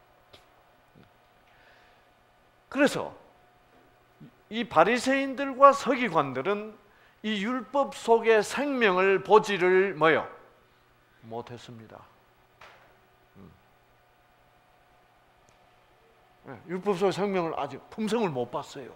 그래서 이 바리새인들과 서기관들은 이 율법 속의 생명을 보지를 뭐요? 못했습니다. 율법 속의 생명을 아직 품성을 못 봤어요.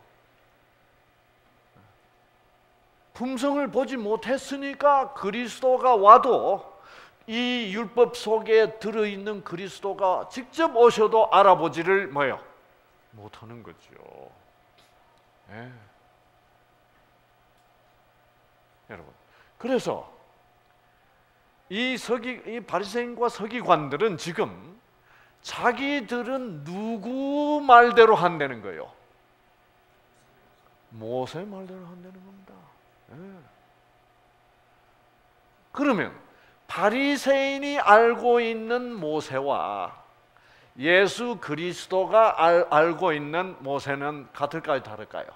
품성을 보지 못했으니까 그리스도가 와도 이 율법 속에 들어있는 그리스도가 직접 오셔도 알아보지를 뭐요? 못하는 거죠. 여러분, 그래서 이 바리새인과 서기관들은 지금 자기들은 누구 말대로 한다는 거예요? 모세 말대로 한다는 겁니다. 그러면 바리새인이 알고 있는 모세와 예수 그리스도가 알고 있는 모세는 같을까요, 다를까요?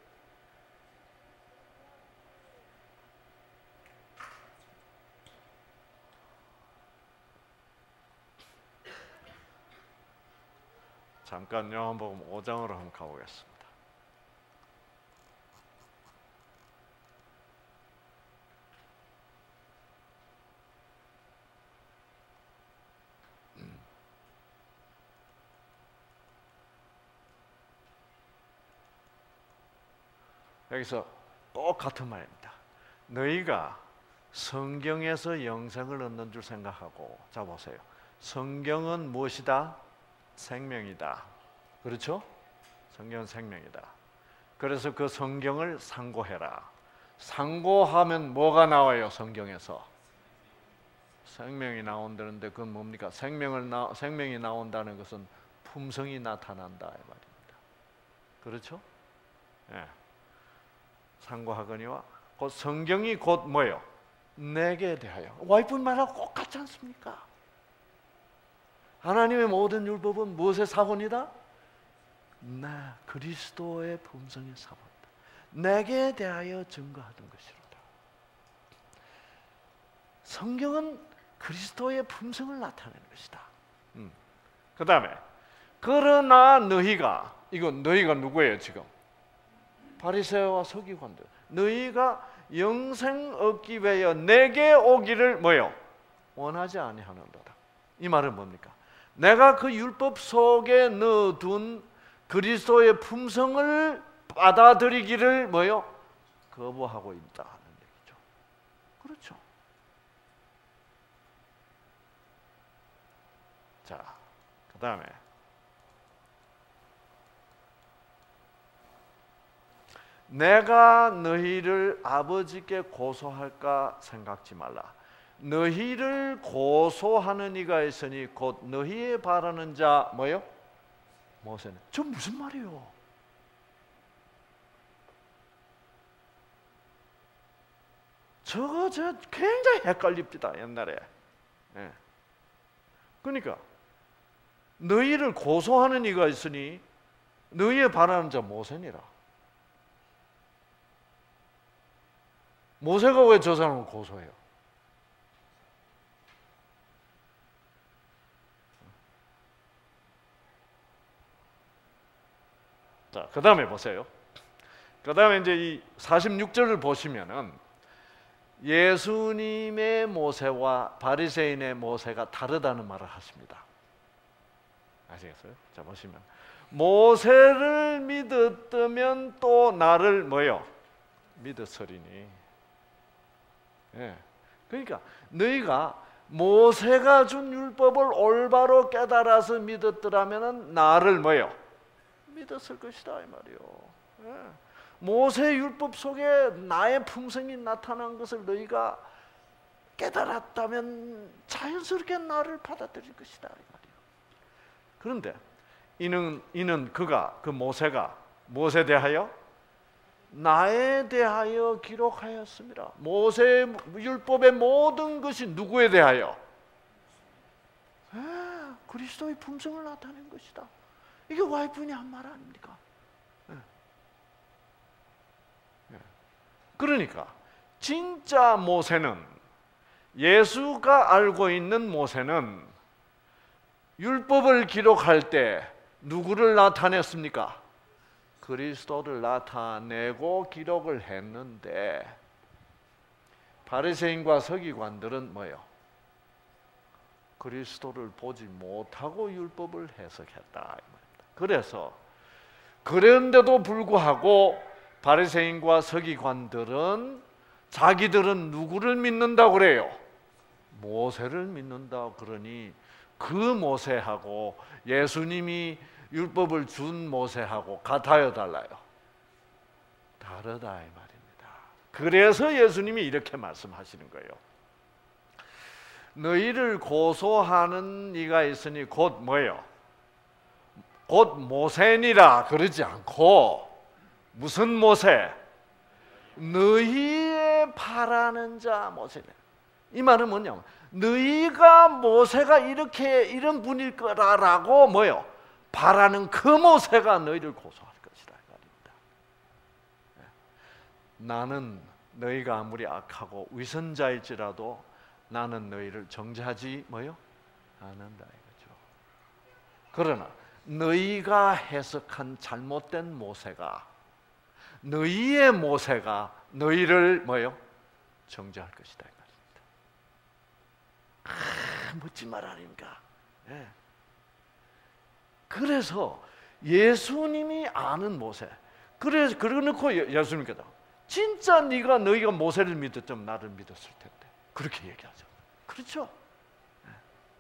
잠깐 요한복음 5장으로 한번 가보겠습니다. 여기서 똑같은 말입니다. 너희가 성경에서 영생을 얻는 줄 생각하고, 자 보세요. 성경은 무엇이다? 생명이다. 그렇죠? 성경은 생명이다. 그래서 그 성경을 상고해라. 상고하면 뭐가 나와요? 성경에서 생명이 나온다는데 그건 뭡니까? 생명이 나온다는 것은 품성이 나타난다 이 말입니다. 그렇죠? 상고하거니와 곧 성경이 곧 뭐예요? 내게 대하여. 와이프 말하고 똑같지 않습니까? 하나님의 모든 율법은 무엇의 사본이다? 나 그리스도의 품성의 사본이다. 내게 대하여 증거하던 것이로다. 성경은 그리스도의 품성을 나타내는 것이다. 그 다음에 그러나 너희가, 이건 너희가 누구예요 지금? 바리새와 서기관들. 너희가 영생 얻기 위하여 내게 오기를 뭐요? 원하지 아니하는도다. 이 말은 뭡니까? 내가 그 율법 속에 넣어둔 그리스도의 품성을 받아들이기를 뭐요? 거부하고 있다 하는 얘기죠. 그렇죠. 자, 그 다음에 내가 너희를 아버지께 고소할까 생각지 말라. 너희를 고소하는 이가 있으니 곧 너희의 바라는 자 뭐요? 모세는. 저 무슨 말이요? 저 굉장히 헷갈립니다, 옛날에. 예. 그러니까 너희를 고소하는 이가 있으니 너희의 바라는 자 모세니라. 모세가 왜 저 사람을 고소해요? 자, 그 다음에 보세요. 그 다음에 이제 이 46절을 보시면은 예수님의 모세와 바리새인의 모세가 다르다는 말을 하십니다. 아시겠어요? 자, 보시면 모세를 믿었다면 또 나를 뭐요? 믿었으리니. 예. 그러니까 너희가 모세가 준 율법을 올바로 깨달아서 믿었더라면 나를 뭐요? 믿었을 것이다 이 말이요. 예. 모세 율법 속에 나의 품성이 나타난 것을 너희가 깨달았다면 자연스럽게 나를 받아들일 것이다 이 말이요. 그런데 이는 그 모세가 무엇에 대하여? 나에 대하여 기록하였습니다. 모세 율법의 모든 것이 누구에 대하여? 그리스도의 품성을 나타낸 것이다. 이게 와이프니 한 말 아닙니까? 그러니까 진짜 모세는, 예수가 알고 있는 모세는 율법을 기록할 때 누구를 나타냈습니까? 그리스도를 나타내고 기록을 했는데 바리새인과 서기관들은 뭐요? 그리스도를 보지 못하고 율법을 해석했다. 그래서 그런데도 불구하고 바리새인과 서기관들은 자기들은 누구를 믿는다고 그래요? 모세를 믿는다. 그러니 그 모세하고 예수님이 율법을 준 모세하고 같아요, 달라요? 다르다 이 말입니다. 그래서 예수님이 이렇게 말씀하시는 거예요. 너희를 고소하는 이가 있으니 곧 뭐예요? 곧 모세니라 그러지 않고 무슨 모세? 너희의 바라는 자 모세네. 이 말은 뭐냐면 너희가 모세가 이런 분일 거라라고 뭐요? 바라는 그 모세가 너희를 고소할 것이다 이 말입니다. 나는 너희가 아무리 악하고 위선자일지라도 나는 너희를 정죄하지 뭐요? 않는다 이거죠. 그러나 너희가 해석한 잘못된 모세가, 너희의 모세가 너희를 뭐요? 정죄할 것이다 이 말입니다. 멋진 말 아닙니까? 예. 그래서 예수님이 아는 모세, 그러놓고 예수님께서 진짜 너희가 모세를 믿었다면 나를 믿었을 텐데 그렇게 얘기하죠. 그렇죠? 예.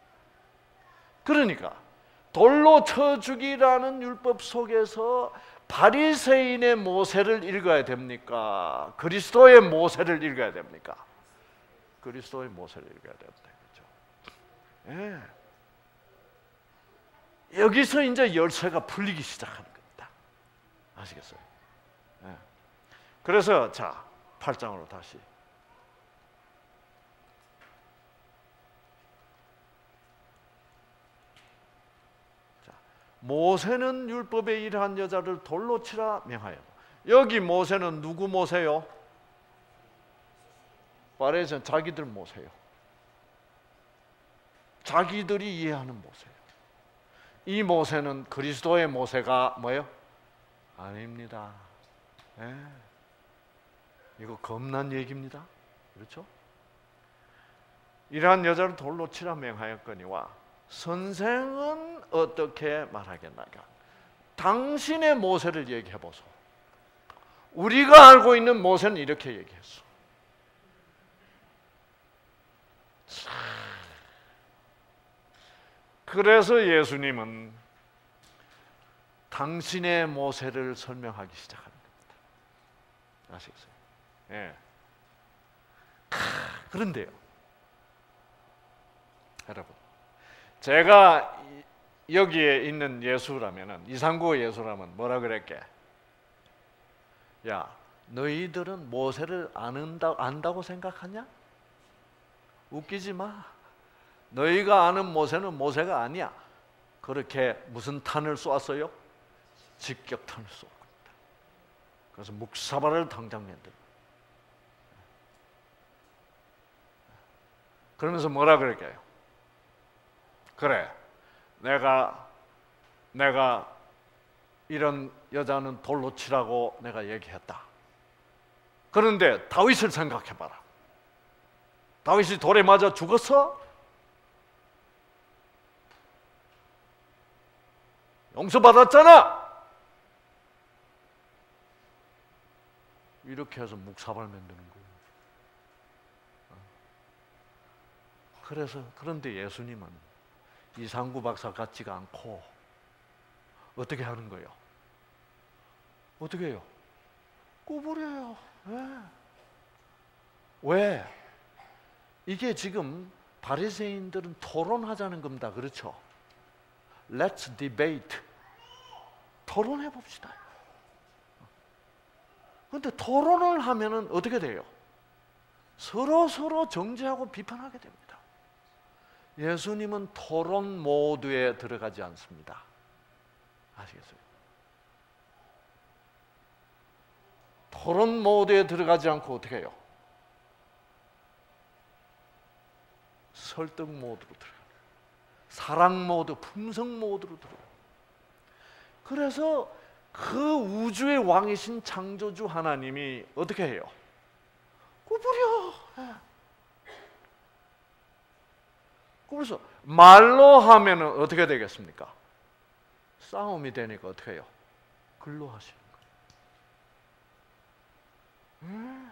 그러니까 돌로 쳐 죽이라는 율법 속에서 바리새인의 모세를 읽어야 됩니까? 그리스도의 모세를 읽어야 됩니까? 그리스도의 모세를 읽어야 됩니다. 그렇죠? 예. 여기서 이제 열쇠가 풀리기 시작하는 겁니다. 아시겠어요? 예. 그래서 자, 8장으로 다시. 모세는 율법에 일한 여자를 돌로 치라 명하여. 여기 모세는 누구 모세요? 바리새인 자기들 모세요. 자기들이 이해하는 모세예요. 이 모세는 그리스도의 모세가 뭐예요? 아닙니다. 예. 이거 겁난 얘기입니다. 그렇죠? 이러한 여자를 돌로 치라 명하였거니와 선생은 어떻게 말하겠나가? 당신의 모세를 얘기해 보소. 우리가 알고 있는 모세는 이렇게 얘기했어. 그래서 예수님은 당신의 모세를 설명하기 시작하는 겁니다. 아시겠어요? 예. 그런데요, 여러분, 제가 여기에 있는 예수라면은, 이상구 예수라면 뭐라 그랬게? 야, 너희들은 모세를 안다고 생각하냐? 웃기지 마. 너희가 아는 모세는 모세가 아니야. 그렇게 무슨 탄을 쏘았어요? 직격탄을 쏘았습니다. 그래서 묵사발을 당장 만들어. 그러면서 뭐라 그럴까요? 그래, 내가 이런 여자는 돌로 치라고 내가 얘기했다. 그런데 다윗을 생각해봐라. 다윗이 돌에 맞아 죽었어? 용서받았잖아. 이렇게 해서 묵사발 만드는 거예요. 그런데 예수님은 이상구 박사 같지가 않고 어떻게 하는 거예요? 어떻게 해요? 구부려요. 왜? 이게 지금 바리새인들은 토론하자는 겁니다. 그렇죠? Let's debate. 토론해 봅시다. 그런데 토론을 하면은 어떻게 돼요? 서로 정죄하고 비판하게 됩니다. 예수님은 토론 모드에 들어가지 않습니다. 아시겠어요? 토론 모드에 들어가지 않고 어떻게 해요? 설득 모드로 들어가요. 사랑 모드, 품성 모드로 들어가요. 그래서 그 우주의 왕이신 창조주 하나님이 어떻게 해요? 구부려. 그래서 말로 하면은 어떻게 되겠습니까? 싸움이 되니까 어떻게 해요? 글로 하시는 거예요.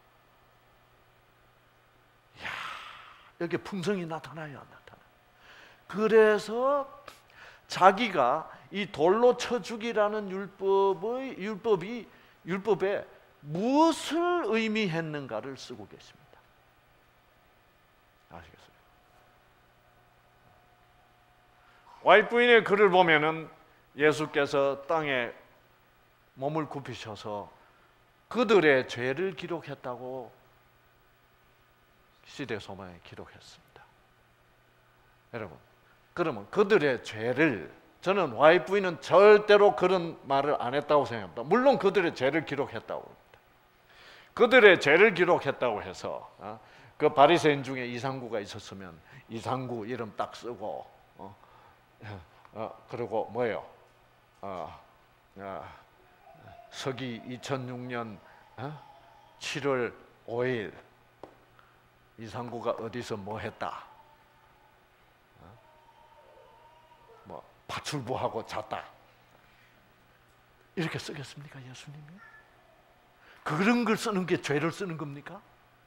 이야, 여기 품성이 나타나요, 안 나타나요? 그래서 자기가 이 돌로 쳐 죽이라는 율법에 무엇을 의미했는가를 쓰고 계십니다. 아시겠어요? 와이프인의 글을 보면은 예수께서 땅에 몸을 굽히셔서 그들의 죄를 기록했다고 시대소망에 기록했습니다. 여러분, 그러면 그들의 죄를, 저는 와이프인은 절대로 그런 말을 안 했다고 생각합니다. 물론 그들의 죄를 기록했다고 합니다. 그들의 죄를 기록했다고 해서 그 바리새인 중에 이상구가 있었으면 이상구 이름 딱 쓰고 그리고 뭐예요? 서기 2006년 7월 5일 이상구가 어디서 뭐 했다? 뭐 파출부하고 잤다. 이렇게 쓰겠습니까, 예수님이? 그런 걸 쓰는 게 죄를 쓰는 겁니까?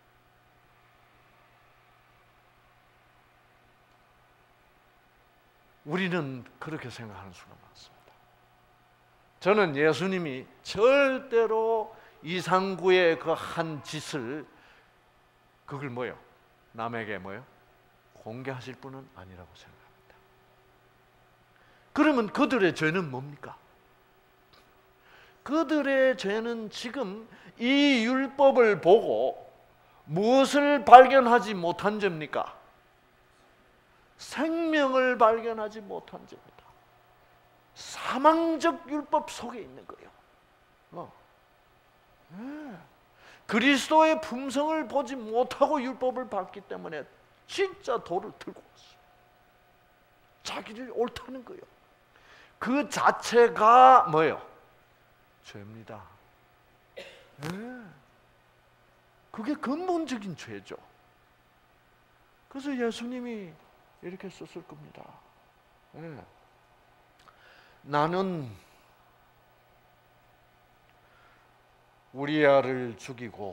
우리는 그렇게 생각하는 수가 많습니다. 저는 예수님이 절대로 이상구의 그 한 짓을 그걸 뭐요? 남에게 뭐요? 공개하실 분은 아니라고 생각합니다. 그러면 그들의 죄는 뭡니까? 그들의 죄는 지금 이 율법을 보고 무엇을 발견하지 못한 죄입니까? 생명을 발견하지 못한 죄입니다. 사망적 율법 속에 있는 거예요. 그리스도의 품성을 보지 못하고 율법을 받기 때문에 진짜 돌을 들고 왔어요. 자기를 옳다는 거예요. 그 자체가 뭐예요? 죄입니다. 그게 근본적인 죄죠. 그래서 예수님이 이렇게 썼을 겁니다. 나는 우리아를 죽이고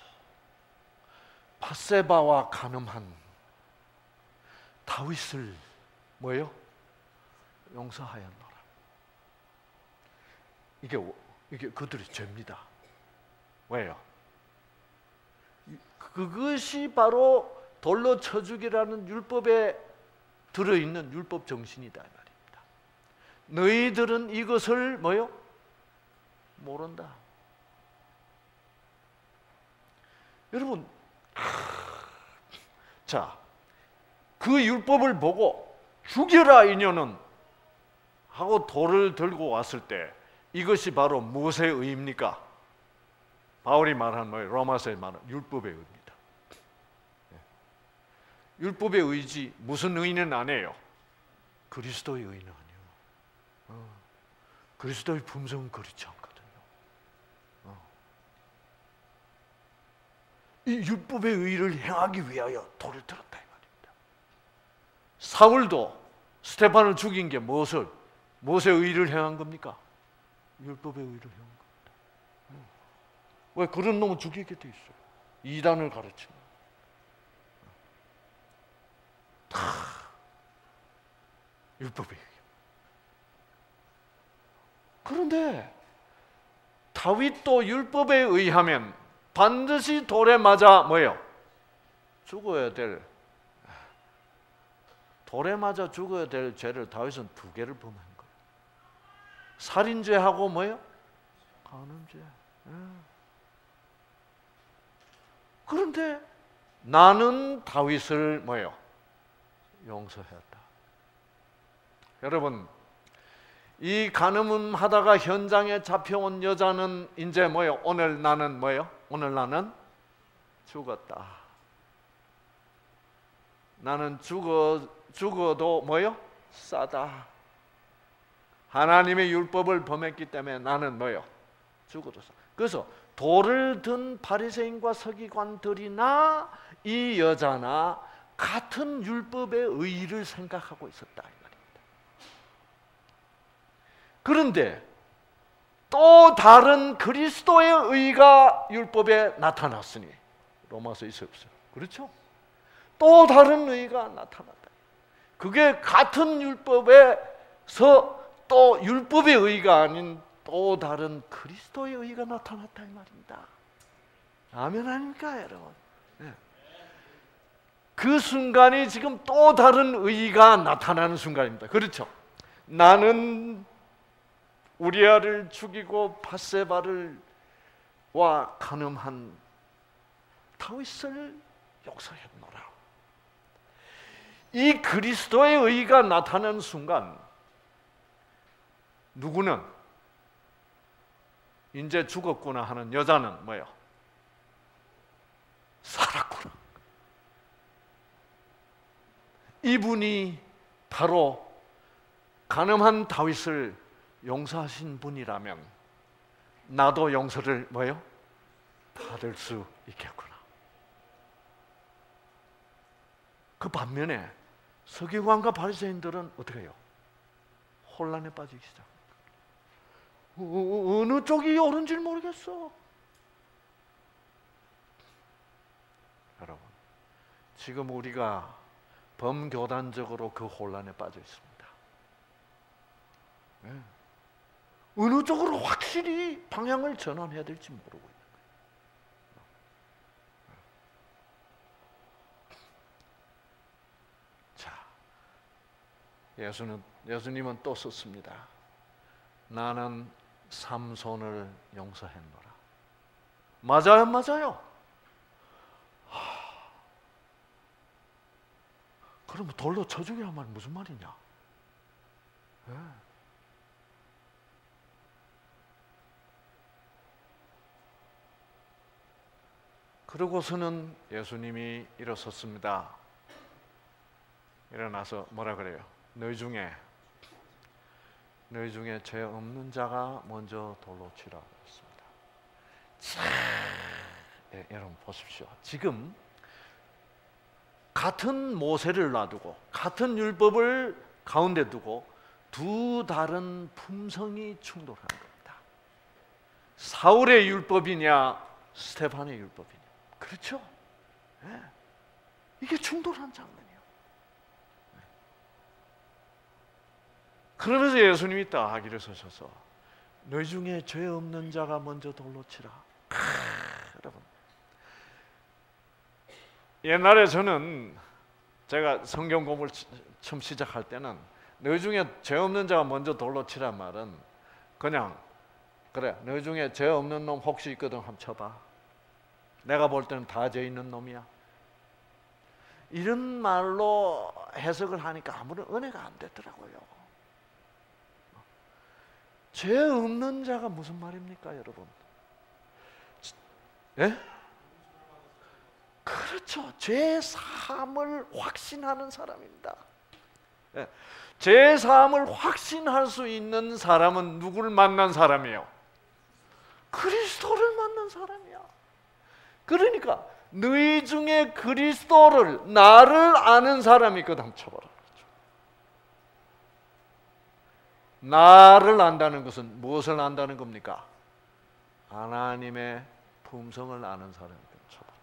밧세바와 간음한 다윗을 뭐예요? 용서하였노라. 이게 그들의 죄입니다. 왜요? 그것이 바로 돌로 쳐 죽이라는 율법에 들어있는 율법 정신이다 이 말입니다. 너희들은 이것을 뭐요? 모른다. 여러분, 자, 그 율법을 보고 죽여라 이년은 하고 돌을 들고 왔을 때 이것이 바로 무엇의 의입니까? 바울이 말한 뭐예요? 로마서에 말한 율법의 의입니다. 율법의 의지, 무슨 의는 아니에요. 그리스도의 의는 아니에요. 그리스도의 품성은 그렇지 않거든요. 이 율법의 의를 행하기 위하여 돌을 들었다 이 말입니다. 사울도 스데반을 죽인 게 무엇의 의를 행한 겁니까? 율법의 의를 행한 겁니다. 왜 그런 놈은 죽이게 돼 있어요? 이단을 가르치는 다 율법의 의. 그런데 다윗도 율법에 의하면 반드시 돌에 맞아 뭐예요? 죽어야 될, 돌에 맞아 죽어야 될 죄를 다윗은 2개를 범한 거예요. 살인죄하고 뭐예요? 간음죄. 그런데 나는 다윗을 뭐예요? 용서했다. 여러분, 이 간음 하다가 현장에 잡혀온 여자는 이제 뭐예요? 오늘 나는 뭐예요? 오늘 나는 죽었다. 나는 죽어도 뭐예요? 싸다. 하나님의 율법을 범했기 때문에 나는 뭐예요? 죽어도 싸. 그래서 돌을 든 바리새인과 서기관들이나 이 여자나 같은 율법의 의의를 생각하고 있었다 이 말입니다. 그런데 또 다른 그리스도의 의가 율법에 나타났으니 로마서 있어요 없어요? 그렇죠? 또 다른 의가 나타났다. 그게 같은 율법에서 또 율법의 의가 아닌 또 다른 그리스도의 의가 나타났다 이 말입니다. 아멘 아닙니까 여러분? 네. 그 순간이 지금 또 다른 의가 나타나는 순간입니다. 그렇죠? 나는 우리아를 죽이고 밧세바를 와 간음한 다윗을 용서했노라. 이 그리스도의 의가 나타나는 순간 누구는 이제 죽었구나 하는 여자는 뭐예요? 살았구나. 이분이 바로 간음한 다윗을 용서하신 분이라면 나도 용서를 뭐예요? 받을 수 있겠구나. 그 반면에 서기관과 바리새인들은 어떻게 해요? 혼란에 빠지기 시작합니다. 어느 쪽이 옳은지 모르겠어. 여러분, 지금 우리가 범교단적으로 그 혼란에 빠져 있습니다. 네. 어느 쪽으로 확실히 방향을 전환해야 될지 모르고 있는 거예요. 자, 예수님은 또 썼습니다. 나는 삼손을 용서했노라. 맞아요, 맞아요. 그러면 돌로 쳐 죽이란 말이 무슨 말이냐? 네. 그러고서는 예수님이 일어섰습니다. 일어나서 뭐라 그래요? 너희 중에 죄 없는 자가 먼저 돌로 치라고 했습니다. 자, 여러분 보십시오. 지금 같은 모세를 놔두고 같은 율법을 가운데 두고 두 다른 품성이 충돌하는 겁니다. 사울의 율법이냐 스데반의 율법이냐. 그렇죠? 네. 이게 충돌한 장면이에요. 네. 그러면서 예수님이 딱 일어서셔서 너희 중에 죄 없는 자가 먼저 돌로 치라. 여러분, 옛날에 제가 성경 공부를 처음 시작할 때는 너희 중에 죄 없는 자가 먼저 돌로 치란 말은 그냥 그래, 너희 중에 죄 없는 놈 혹시 있거든 한번 쳐봐. 내가 볼 때는 다 죄 있는 놈이야. 이런 말로 해석을 하니까 아무런 은혜가 안 되더라고요. 죄 없는 자가 무슨 말입니까, 여러분? 예? 그렇죠. 죄 사함을 확신하는 사람입니다. 예. 죄 사함을 확신할 수 있는 사람은 누구를 만난 사람이에요? 그리스도를 만난 사람이야. 그러니까 너희 중에 그리스도를, 나를 아는 사람이 있거든 쳐봐라. 나를 안다는 것은 무엇을 안다는 겁니까? 하나님의 품성을 아는 사람이거든 쳐봐라.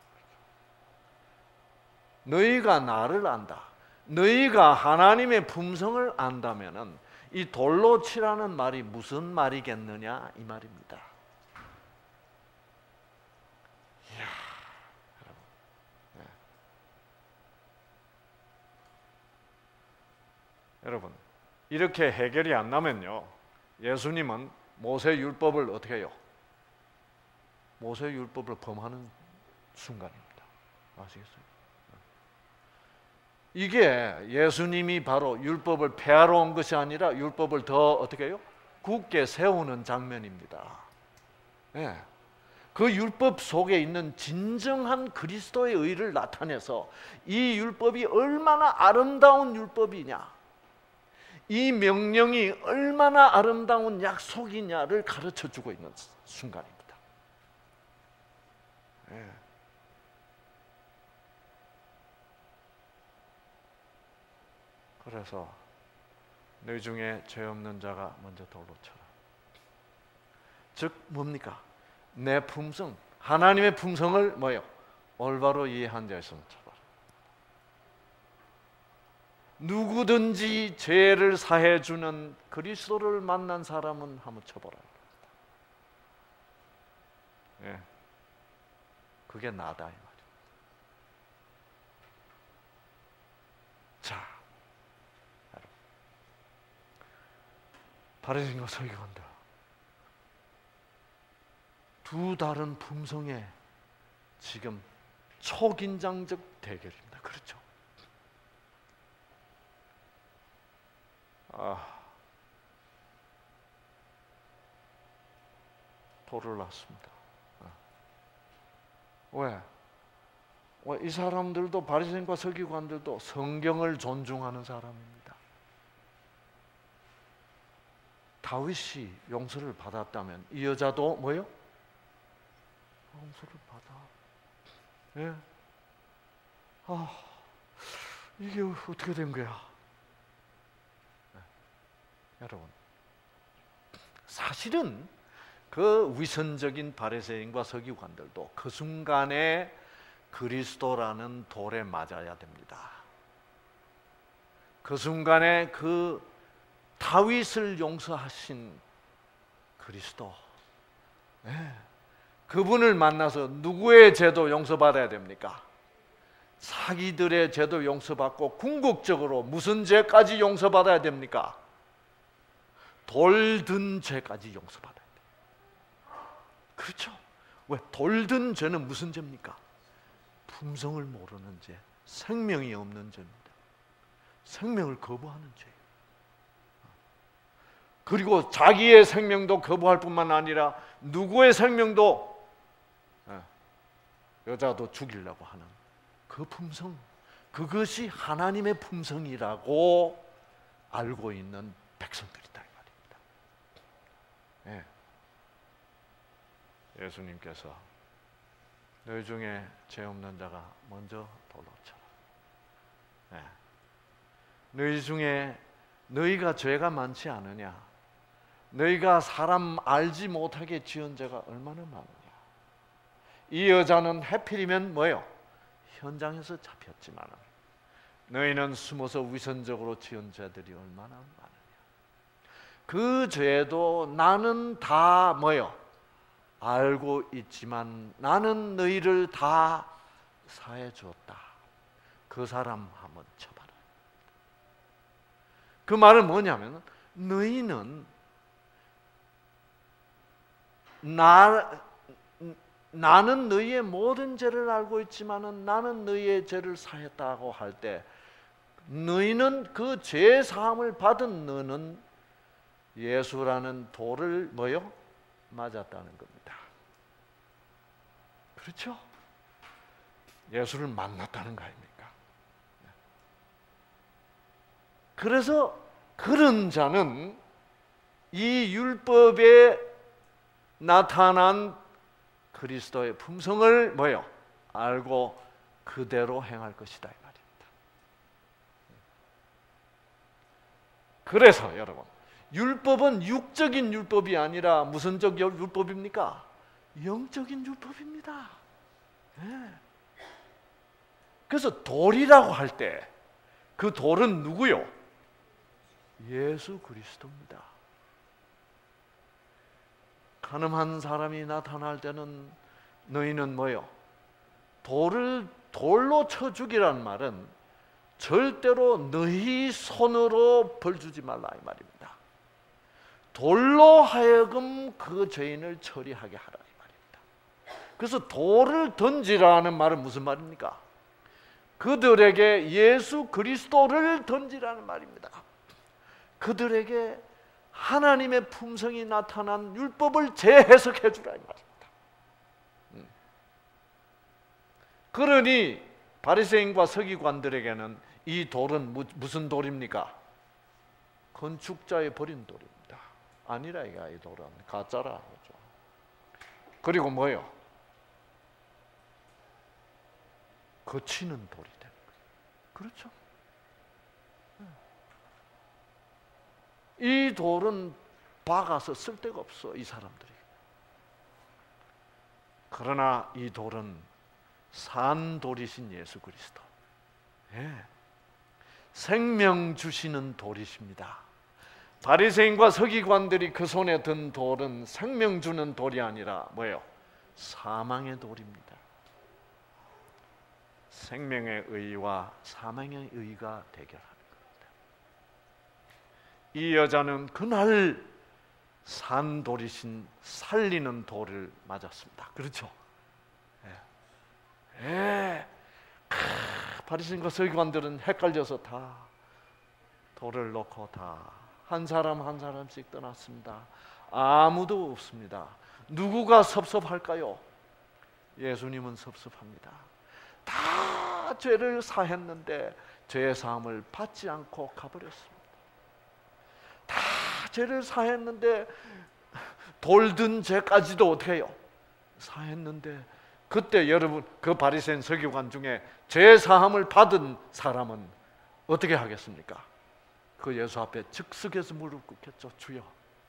너희가 나를 안다. 너희가 하나님의 품성을 안다면은 이 돌로 치라는 말이 무슨 말이겠느냐 이 말입니다. 이야, 여러분. 네. 여러분, 이렇게 해결이 안 나면요, 예수님은 모세 율법을 어떻게 해요? 모세 율법을 범하는 순간입니다. 아시겠어요? 이게 예수님이 바로 율법을 폐하러 온 것이 아니라 율법을 더 어떻게 해요? 굳게 세우는 장면입니다. 네. 그 율법 속에 있는 진정한 그리스도의 의를 나타내서 이 율법이 얼마나 아름다운 율법이냐, 이 명령이 얼마나 아름다운 약속이냐를 가르쳐주고 있는 순간입니다. 네. 그래서 너희 중에 죄 없는 자가 먼저 돌로 쳐라. 즉 뭡니까? 내 품성, 하나님의 품성을 뭐요? 올바로 이해한 자의 손을 쳐봐라. 누구든지 죄를 사해 주는 그리스도를 만난 사람은 한번 쳐보라. 예, 그게 나다 이 말이야. 자, 바리새인과 서기관들 두 다른 품성의 지금 초긴장적 대결입니다. 그렇죠? 돌을 놨습니다. 왜? 이 사람들도 바리새인과 서기관들도 성경을 존중하는 사람입니다. 다윗이 용서를 받았다면 이 여자도 뭐요? 용서를 받아. 예? 이게 어떻게 된 거야? 여러분, 사실은 그 위선적인 바리새인과 서기관들도 그 순간에 그리스도라는 돌에 맞아야 됩니다. 그 순간에 그 다윗을 용서하신 그리스도, 네. 그분을 만나서 누구의 죄도 용서받아야 됩니까? 자기들의 죄도 용서받고 궁극적으로 무슨 죄까지 용서받아야 됩니까? 돌든 죄까지 용서받아야 돼요. 그렇죠? 왜? 돌든 죄는 무슨 죄입니까? 품성을 모르는 죄, 생명이 없는 죄입니다. 생명을 거부하는 죄. 그리고 자기의 생명도 거부할 뿐만 아니라 누구의 생명도, 여자도 죽이려고 하는 그 품성, 그것이 하나님의 품성이라고 알고 있는 백성들이다 이 말입니다. 예수님께서 너희 중에 죄 없는 자가 먼저 돌로 쳐라. 너희 중에 너희가 죄가 많지 않으냐? 너희가 사람 알지 못하게 지은 죄가 얼마나 많으냐? 이 여자는 해필이면 뭐예요? 현장에서 잡혔지만 너희는 숨어서 위선적으로 지은 죄들이 얼마나 많으냐? 그 죄도 나는 다 뭐예요? 알고 있지만 나는 너희를 다 사해 주었다. 그 사람 한번 쳐봐라. 그 말은 뭐냐면 너희는 나는 너희의 모든 죄를 알고 있지만은 나는 너희의 죄를 사했다고 할 때 너희는 그 죄 사함을 받은 너는 예수라는 돌을 뭐요? 맞았다는 겁니다. 그렇죠? 예수를 만났다는 거 아닙니까? 그래서 그런 자는 이 율법에 나타난 그리스도의 품성을 뭐요? 알고 그대로 행할 것이다 이 말입니다. 그래서 여러분, 율법은 육적인 율법이 아니라 무슨 적 율법입니까? 영적인 율법입니다. 네. 그래서 돌이라고 할 때 그 돌은 누구요? 예수 그리스도입니다. 가늠한 사람이 나타날 때는 너희는 뭐요? 돌로 쳐 죽이라는 말은 절대로 너희 손으로 벌 주지 말라 이 말입니다. 돌로 하여금 그 죄인을 처리하게 하라 이 말입니다. 그래서 돌을 던지라는 말은 무슨 말입니까? 그들에게 예수 그리스도를 던지라는 말입니다. 그들에게 하나님의 품성이 나타난 율법을 재해석해 주라 이 말입니다. 그러니 바리새인과 서기관들에게는 이 돌은 무슨 돌입니까? 건축자의 버린 돌입니다. 아니라 이 돌은 가짜라 그죠. 그리고 뭐요? 거치는 돌이 되는 거예요. 그렇죠? 이 돌은 박아서 쓸 데가 없어 이 사람들이. 그러나 이 돌은 산 돌이신 예수 그리스도, 생명 주시는 돌이십니다. 바리새인과 서기관들이 그 손에 든 돌은 생명 주는 돌이 아니라 뭐예요? 사망의 돌입니다. 생명의 의와 사망의 의가 대결하는 겁니다. 이 여자는 그날 산 돌이신 살리는 돌을 맞았습니다. 그렇죠? 바리새인과 서기관들은 헷갈려서 다 돌을 놓고 다 한 사람 한 사람씩 떠났습니다. 아무도 없습니다. 누구가 섭섭할까요? 예수님은 섭섭합니다. 다 죄를 사했는데 죄의 사함을 받지 않고 가버렸습니다. 다 죄를 사했는데 돌든 죄까지도 어떻게 해요? 사했는데 그때 여러분 그 바리새인 서기관 중에 죄 사함을 받은 사람은 어떻게 하겠습니까? 그 예수 앞에 즉석에서 무릎 꿇겠죠. 주여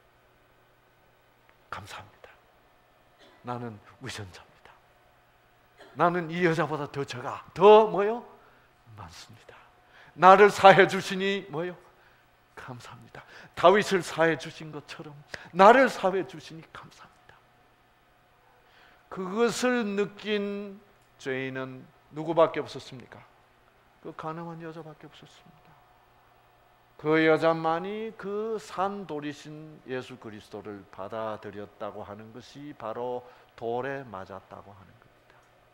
감사합니다. 나는 위선자입니다. 나는 이 여자보다 더 죄가 더 뭐요? 많습니다. 나를 사해 주시니 뭐요? 감사합니다. 다윗을 사해 주신 것처럼 나를 사해 주시니 감사합니다. 그것을 느낀 죄인은 누구밖에 없었습니까? 그 가늠한 여자밖에 없었습니다. 그 여자만이 그 산돌이신 예수 그리스도를 받아들였다고 하는 것이 바로 돌에 맞았다고 하는 겁니다.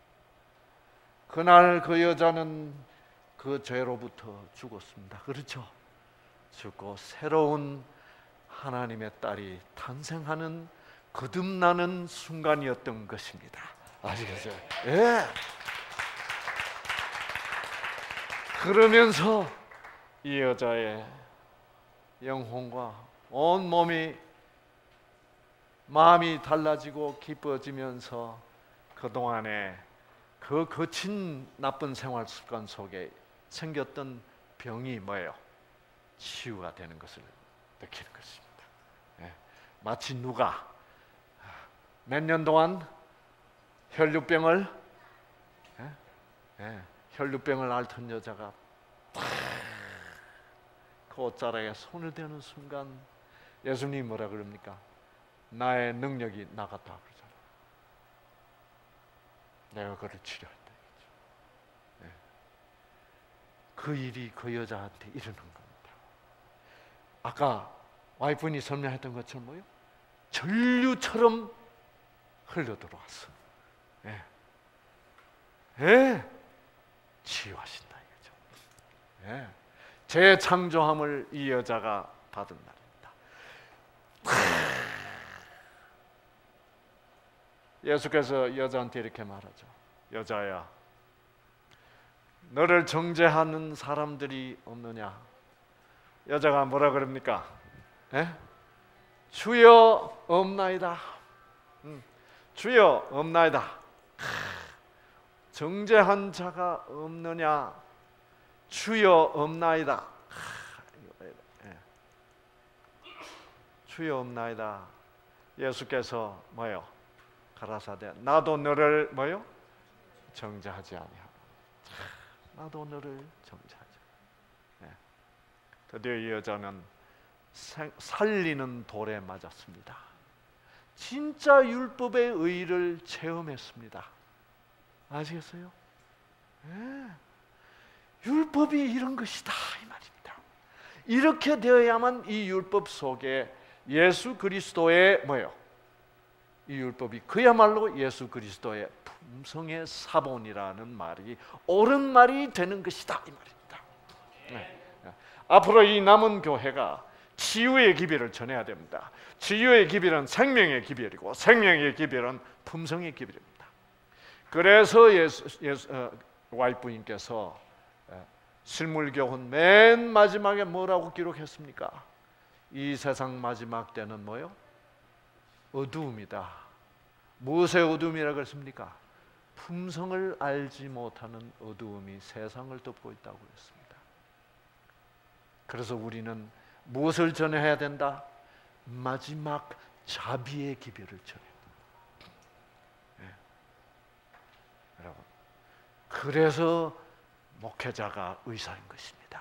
그날 그 여자는 그 죄로부터 죽었습니다. 그렇죠? 죽고 새로운 하나님의 딸이 탄생하는 거듭나는 순간이었던 것입니다. 아시겠어요? 예. 그러면서 이 여자의 영혼과 온 몸이 마음이 달라지고 기뻐지면서 그동안에 그 거친 나쁜 생활 습관 속에 생겼던 병이 뭐예요? 치유가 되는 것을 느끼는 것입니다. 마치 누가 몇 년 동안 혈류병을 앓던 여자가 그 옷자락에 손을 대는 순간 예수님이 뭐라 그럽니까? 나의 능력이 나갔다 그러잖아. 내가 그를 치료했다. 그 일이 그 여자한테 일어난 겁니다. 아까 와이프분이 설명했던 것처럼 뭐요? 전류처럼 흘러 들어왔어. 예. 예. 치유하신다 이거죠. 예. 재창조함을 이 여자가 받은 날입니다. 예수께서 여자한테 이렇게 말하죠. 여자야, 너를 정죄하는 사람들이 없느냐? 여자가 뭐라 그럽니까? 예? 주여 없나이다. 주여 없나이다. 정죄한 자가 없느냐? 주여 없나이다. 주여 없나이다. 예수께서 뭐요? 가라사대 나도 너를 뭐요? 정죄하지 아니하노라. 나도 너를 정죄하지. 드디어 이 여자는 살리는 돌에 맞았습니다. 진짜 율법의 의의를 체험했습니다. 아시겠어요? 율법이 이런 것이다 이 말입니다. 이렇게 되어야만 이 율법 속에 예수 그리스도의 뭐예요? 이 율법이 그야말로 예수 그리스도의 품성의 사본이라는 말이 옳은 말이 되는 것이다 이 말입니다. 앞으로 이 남은 교회가 치유의 기별을 전해야 됩니다. 치유의 기별은 생명의 기별이고 생명의 기별은 품성의 기별입니다. 그래서 와이프님께서 실물교훈 맨 마지막에 뭐라고 기록했습니까? 이 세상 마지막 때는 뭐요? 어두움이다. 무엇의 어두움이라고 그랬습니까? 품성을 알지 못하는 어두움이 세상을 덮고 있다고 했습니다. 그래서 우리는 무엇을 전해야 된다? 마지막 자비의 기별을 전해야 된다. 여러분, 그래서 목회자가 의사인 것입니다.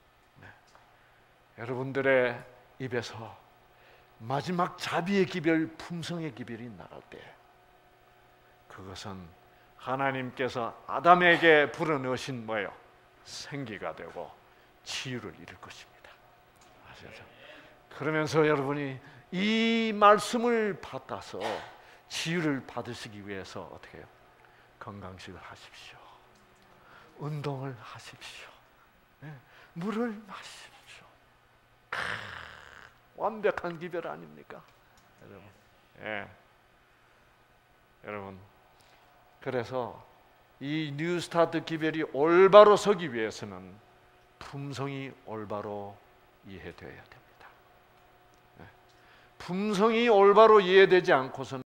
여러분들의 입에서 마지막 자비의 기별, 품성의 기별이 나갈 때 그것은 하나님께서 아담에게 불어넣으신 뭐예요? 생기가 되고 치유를 이룰 것입니다. 아시죠? 그러면서 여러분이 이 말씀을 받아서 치유를 받으시기 위해서 어떻게 해요? 건강식을 하십시오. 운동을 하십시오. 물을 마십시오. 완벽한 기별 아닙니까? 여러분. 여러분. 그래서 이 뉴스타트 기별이 올바로 서기 위해서는 품성이 올바로 이해되어야 됩니다. 품성이 올바로 이해되지 않고서는